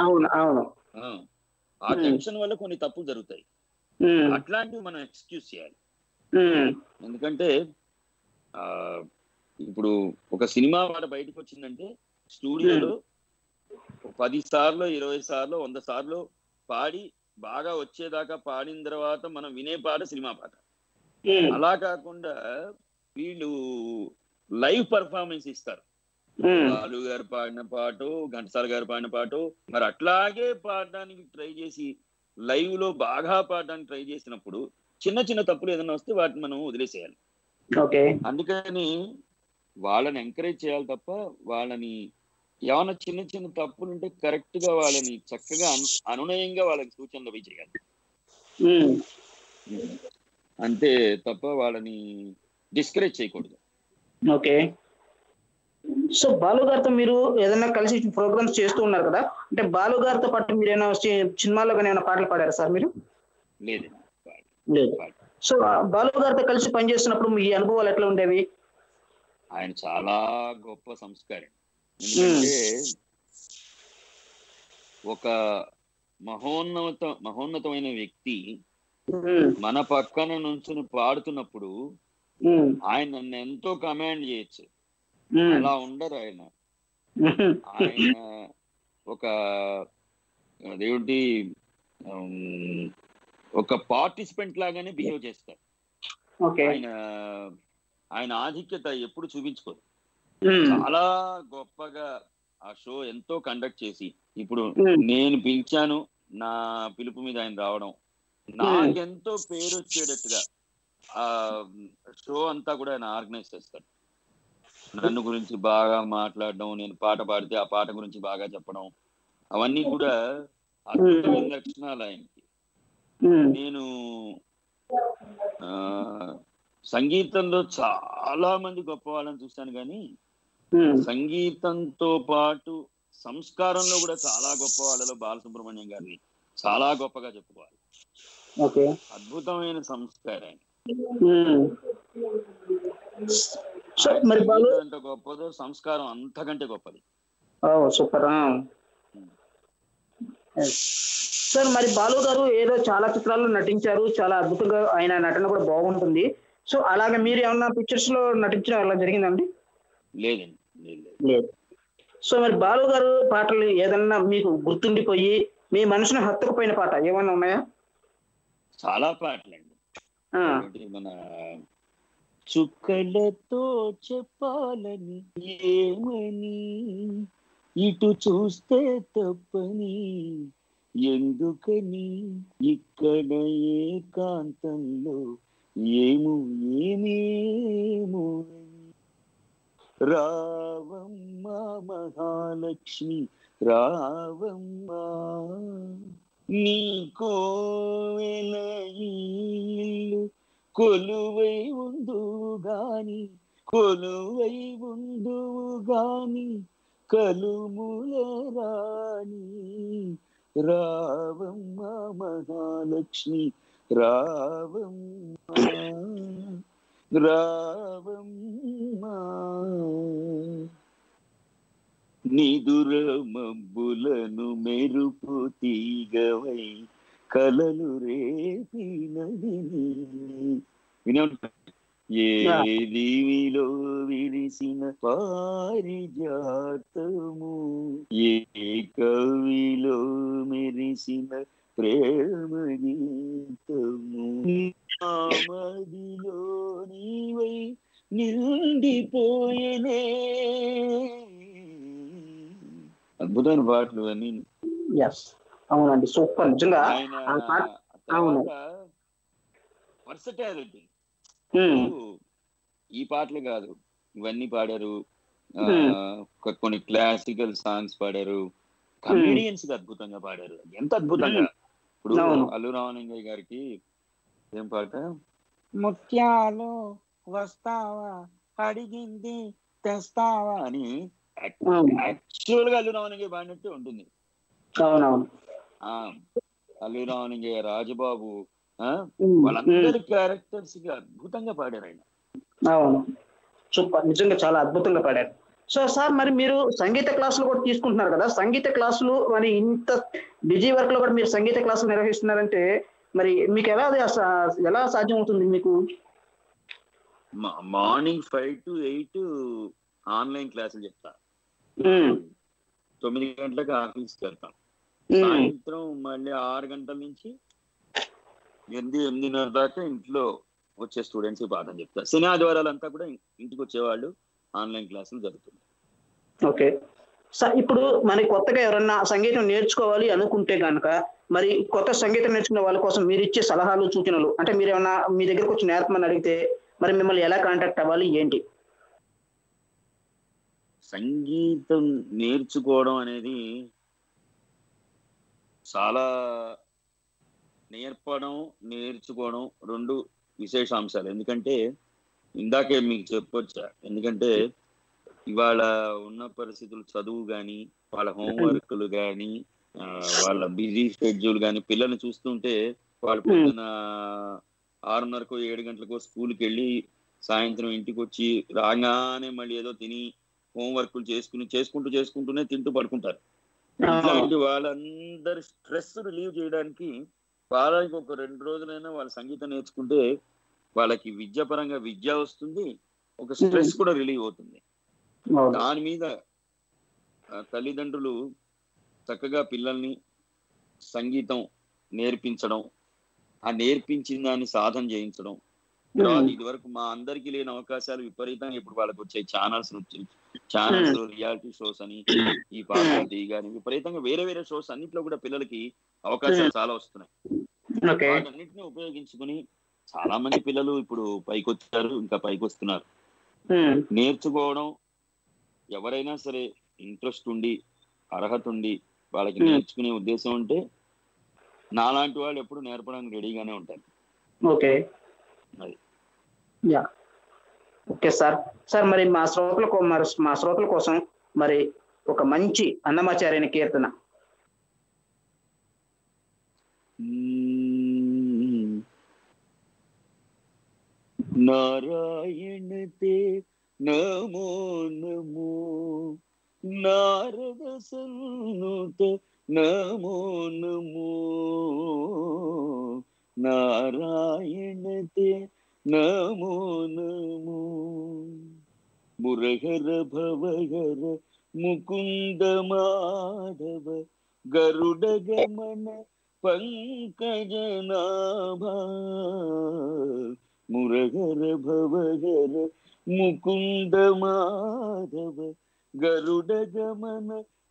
ఆ టెన్షన్ వల్ల కొన్ని తప్పులు జరుగుతాయి. అట్లాంటివి మనం ఎక్స్క్యూజ్ చేయాలి. ఎందుకంటే ఆ ఇప్పుడు ఒక సినిమా పాట బయటకు వచ్చిందంటే స్టూడియోలో పది సార్లు ఇరవై సార్లు వంద సార్లు పాడి బాగా వచ్చేదాకా పాడిన తర్వాత మనం వినే పాట సినిమా పాట. అలా కాకుండా వీళ్ళు లైవ్ పర్ఫార్మెన్స్ ఇస్తారు. బాలు గారు పాడిన పాట, ఘంటసాల గారు పాడిన పాట, మరి అట్లాగే పాడడానికి ట్రై చేసి లైవ్ లో బాగా పాడడానికి ట్రై చేసినప్పుడు చిన్న చిన్న తప్పులు ఏదైనా వస్తే వాటిని మనం వదిలేసేయాలి. అందుకని వాళ్ళని ఎంకరేజ్ చేయాలి తప్ప వాళ్ళని ఏమైనా చిన్న చిన్న తప్పులు ఉంటే కరెక్ట్ గా వాళ్ళని చక్కగా అనునయంగా వాళ్ళకి సూచనలు అవి చేయాలి అంతే తప్ప వాళ్ళని డిస్కరేజ్ చేయకూడదు. ఓకే. సో బాలు గారితో మీరు ఏదైనా కలిసి ప్రోగ్రామ్స్ చేస్తూ ఉన్నారు కదా, అంటే బాలు గారితో పాటు మీరు ఏమైనా సినిమాల్లో కానీ ఏమైనా పాటలు పాడారా సార్ మీరు? లేదు లేదు. సో బాలు గారితో కలిసి పనిచేస్తున్నప్పుడు మీ అనుభవాలు ఎట్లా ఉండేవి? ఆయన చాలా గొప్ప సంస్కారి. ఎందుకంటే ఒక మహోన్నత మహోన్నతమైన వ్యక్తి మన పక్కన నుంచి పాడుతున్నప్పుడు ఆయన నన్ను ఎంతో కమాండ్ చేయొచ్చు. అలా ఉండరు ఆయన. ఆయన ఒక అదేంటి ఒక పార్టిసిపెంట్ లాగానే బిహేవ్ చేస్తారు. ఆయన ఆయన ఆధిక్యత ఎప్పుడు చూపించుకోరు. చాలా గొప్పగా ఆ షో ఎంతో కండక్ట్ చేసి ఇప్పుడు నేను పిలిచాను, నా పిలుపు మీద ఆయన రావడం, నాకెంతో పేరు వచ్చేటట్టుగా ఆ షో అంతా కూడా ఆయన ఆర్గనైజ్ చేస్తాడు. నన్ను గురించి బాగా మాట్లాడడం, నేను పాట పాడితే ఆ పాట గురించి బాగా చెప్పడం, అవన్నీ కూడా అద్భుతమైన లక్షణాలు ఆయనకి. నేను ఆ సంగీతంలో చాలా మంది గొప్ప వాళ్ళని చూశాను, కానీ సంగీతంతో పాటు సంస్కారంలో కూడా చాలా గొప్ప వాళ్ళలో బాలసుబ్రహ్మణ్యం గారిని చాలా గొప్పగా చెప్పుకోవాలి. అద్భుతమైన సంస్కారం. ఎంత గొప్పదో సంస్కారం అంతకంటే గొప్పది. Super sir. మరి బాలు గారు ఏదో చాలా చిత్రాల్లో నటించారు, చాలా అద్భుతంగా ఆయన నటన కూడా బాగుంటుంది. సో అలాగే మీరు ఏమన్నా పిక్చర్స్ లో నటించడం అలా జరిగిందండి? లేదండి, లేదు. సో మరి బాలు గారు పాటలు ఏదన్నా మీకు గుర్తుండిపోయి మీ మనసును హత్తుకుపోయిన పాట ఏమన్నా ఉన్నాయా? చాలా పాటలండి. మన చుక్కలతో చెప్పాలని ఏమని, ఇటు చూస్తే తప్పని ఎందుకని, ఇక్కడ ఏకాంతంలో ఏమో ఏమేమో, రావమ్మా మహాలక్ష్మి రావమ్మా, నీ కోవెల ఇల్లు కొలువై ఉందువు గాని, కొలువై ఉందువు గాని కలుముల రాణి, రావమ్మా మహాలక్ష్మి రావమ్మా రావమ్మా, నిదుర మబ్బులను మెరుపు తీగవై కలలు రేపినది వినే ఏ దివిలో విరిసిన పారిజాతము, ఏ కవిలో మెరిసిన ప్రేమ గీతము, మదిలో నీవై నిండిపోయేనే. అద్భుతమైన పాటలు అన్ని. అవునండి, సూపర్. నిజంగా వర్సటాలిటీ. ఈ పాటలు కాదు, ఇవన్నీ పాడారు. కొన్ని క్లాసికల్ సాంగ్స్ పాడారు, కమెడియన్స్ గా అద్భుతంగా పాడారు. ఎంత అద్భుతంగా! ఇప్పుడు అల్లు రామలింగయ్య గారికి ఏం పాట, ముత్యాలు వస్తావా అడిగింది తెస్తావా అని యాక్చువల్ గా అల్లు రామలింగయ్య పాడినట్టు ఉంటుంది. అల్లు రామలింగయ్య, రాజబాబు, వాళ్ళందరి క్యారెక్టర్స్ గా అద్భుతంగా పాడారు ఆయన. అవును, సూపర్. నిజంగా చాలా అద్భుతంగా పాడారు. సో సార్, మరి మీరు సంగీత క్లాసులు కూడా తీసుకుంటున్నారు కదా, సంగీత క్లాసులు మరి ఇంత బిజీ వర్క్ లో కూడా మీరు సంగీత క్లాసులు నిర్వహిస్తున్నారంటే మరి మీకు ఎలా ఎలా సాధ్యం అవుతుంది మీకు? Morning five to eight online క్లాసులు చెప్తా, తొమ్మిది గంటలకు ఆఫీస్కి వెళ్తాం, సాయంత్రం మళ్ళీ ఆరు గంటల నుంచి ఎనిమిది ఎనిమిదిన్నర దాకా ఇంట్లో వచ్చే స్టూడెంట్స్ పాఠం చెప్తారు. శని ఆదివారాలు అంతా కూడా ఇంటికి వచ్చేవాళ్ళు ఆన్లైన్ క్లాసులు జరుగుతుంది. ఓకే సార్, ఇప్పుడు మనకి కొత్తగా ఎవరన్నా సంగీతం నేర్చుకోవాలి అనుకుంటే కనుక మరి కొత్త సంగీతం నేర్చుకునే వాళ్ళ కోసం మీరు ఇచ్చే సలహాలు సూచనలు, అంటే మీరు ఏమన్నా మీ దగ్గరకు వచ్చి నేర్పమని అడిగితే మరి మిమ్మల్ని ఎలా కాంటాక్ట్ అవ్వాలి ఏంటి? సంగీతం నేర్చుకోవడం అనేది చాలా నేర్పడం నేర్చుకోవడం రెండు విశేష అంశాలు. ఎందుకంటే ఇందాకే మీకు చెప్పొచ్చా, ఎందుకంటే ఇవాళ ఉన్న పరిస్థితులు, చదువు కానీ, వాళ్ళ హోంవర్క్లు కానీ, వాళ్ళ బిజీ షెడ్యూల్ కానీ, పిల్లల్ని చూస్తుంటే వాళ్ళు పొద్దున ఆరున్నరకు ఏడు గంటలకు స్కూల్కి వెళ్ళి సాయంత్రం ఇంటికి వచ్చి రాగానే మళ్ళీ ఏదో తిని హోంవర్క్లు చేసుకుని చేసుకుంటూ చేసుకుంటూనే తింటూ పడుకుంటారు. ఇట్లాంటి వాళ్ళందరి స్ట్రెస్ రిలీవ్ చేయడానికి వాళ్ళకి ఒక రెండు రోజులైనా వాళ్ళ సంగీతం నేర్చుకుంటే వాళ్ళకి విద్యాపరంగా విద్య వస్తుంది, ఒక స్ట్రెస్ కూడా రిలీవ్ అవుతుంది. దాని మీద తల్లిదండ్రులు చక్కగా పిల్లల్ని సంగీతం నేర్పించడం, ఆ నేర్పించిన దాన్ని సాధన చేయించడం. తర్వాత ఇది వరకు మా అందరికీ లేని అవకాశాలు విపరీతంగా ఇప్పుడు వాళ్ళకి వచ్చాయి, ఛానల్స్ వచ్చాయి, ఛానల్స్ లో రియాలిటీ షోస్ అని, ఈ పార్టీ కానీ విపరీతంగా వేరే వేరే షోస్ అన్నింటిలో కూడా పిల్లలకి అవకాశాలు చాలా వస్తున్నాయి. వాటన్నిటిని ఉపయోగించుకుని చాలా మంది పిల్లలు ఇప్పుడు పైకి వచ్చారు, ఇంకా పైకి వస్తున్నారు. నేర్చుకోవడం ఎవరైనా సరే ఇంట్రెస్ట్ ఉండి అర్హత ఉండి వాళ్ళకి నేర్చుకునే ఉద్దేశం ఉంటే నాలాంటి వాళ్ళు ఎప్పుడు నేర్పడానికి రెడీగానే ఉంటారు. ఓకే అది యా ఓకే సార్. సార్ మరి మా శ్రోతలకు మరి మా శ్రోతల కోసం మరి ఒక మంచి అన్నమాచార్యుని కీర్తన. నారాయణ తే నమో నమో, నారద సన్నుత నమో నమో, నారాయణ తే నమో నమో, మురహర భవహర ముకుంద మాధవ, గరుడ గమన పంకజనాభ, మురహర భవహర ముకుంద మాధవ, గరుడ గమన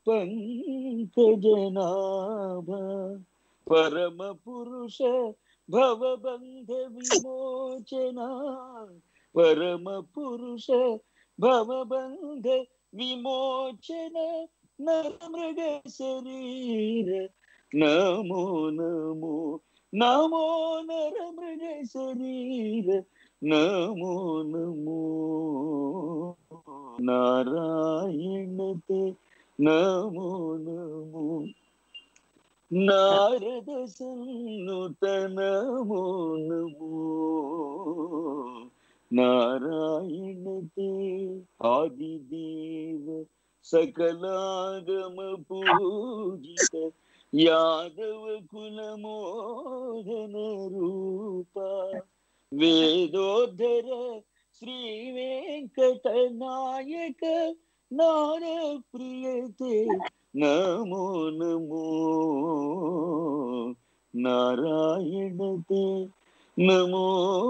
పంకజనాభ, పరమ పురుష భవబంధ విమోచన, పరమ పురుష భవబంధ విమోచన, నరమృగ శరీర నమో నమో, నమో నరమృగ శరీర నమో నమో, నారాయణ తే నమో నమో, నారద సన్నుత నమో నమో, నారాయణ తే ఆదిదేవ సకలాగమ పూజిత, యాదవ కుల మోహన రూప, వేదోద్ధర శ్రీ వెంకట నాయక, నార ప్రియతే నమో నమో, నారాయణ తే నమో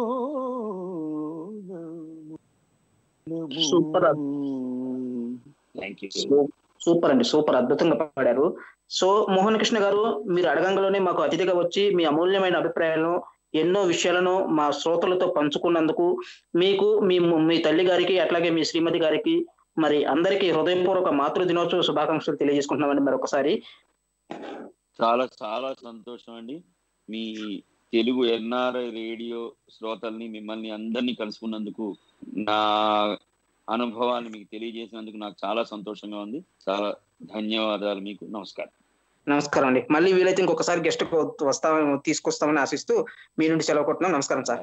నమో. సూపర్ సూపర్ అండి, సూపర్ అద్భుతంగా పాడారు. సో మోహన్ కృష్ణ గారు, మీరు అడగంగానే మాకు అతిథిగా వచ్చి మీ అమూల్యమైన అభిప్రాయాలను ఎన్నో విషయాలను మా శ్రోతలతో పంచుకున్నందుకు మీకు మీ మీ తల్లి గారికి అట్లాగే మీ శ్రీమతి గారికి మరి అందరికీ హృదయపూర్వక మాతృ దినోత్సవ శుభాకాంక్షలు తెలియజేసుకుంటున్నామండి మరొకసారి. చాలా చాలా సంతోషం అండి. మీ తెలుగు ఎన్ఆర్ఐ రేడియో శ్రోతల్ని మిమ్మల్ని అందరినీ కలుసుకున్నందుకు, నా అనుభవాన్ని మీకు తెలియజేసినందుకు నాకు చాలా సంతోషంగా ఉంది. చాలా ధన్యవాదాలు మీకు. నమస్కారం. నమస్కారం అండి. మళ్ళీ వీలైతే ఇంకొకసారి గెస్ట్ వస్తామని తీసుకొస్తామని ఆశిస్తూ మీ నుండి సెలవు కొట్టున్నాం. నమస్కారం సార్.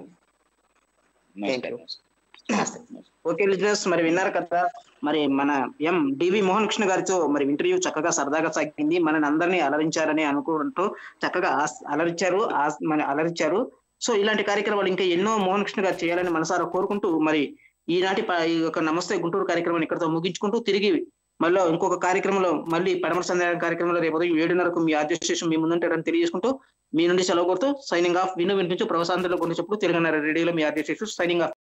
ఓకే లిజనర్స్, మరి విన్నారు కదా, మరి మన ఎం డివి మోహన్ కృష్ణ గారితో మరి ఇంటర్వ్యూ చక్కగా సరదాగా సాగింది. మనని అందరినీ అలరించారని అనుకుంటూ చక్కగా అలరించారు మన అలరించారు సో ఇలాంటి కార్యక్రమాలు ఇంకా ఎన్నో మోహన్ కృష్ణ గారు చేయాలని మనసారా కోరుకుంటూ మరి ఈనాటి ఈ యొక్క నమస్తే గుంటూరు కార్యక్రమాన్ని ఇక్కడతో ముగించుకుంటూ తిరిగి మళ్ళీ ఇంకొక కార్యక్రమంలో మళ్ళీ పడమర సంధ్య కార్యక్రమంలో రేపు ఉదయం ఏడున్నరకు మీ ఆర్జెస్టేషన్ మీ ముందుంటాడని తెలియజేసుకుంటూ మీ నుండి సెలవు కోరుతూ సైనింగ్ ఆఫ్. విను వినిపించు ప్రవాసాంధ్రలో కొన్ని చెప్పుడు తెలుగున్నర రేడియోలో మీ ఆర్జెస్టేషన్ సైనింగ్ ఆఫ్.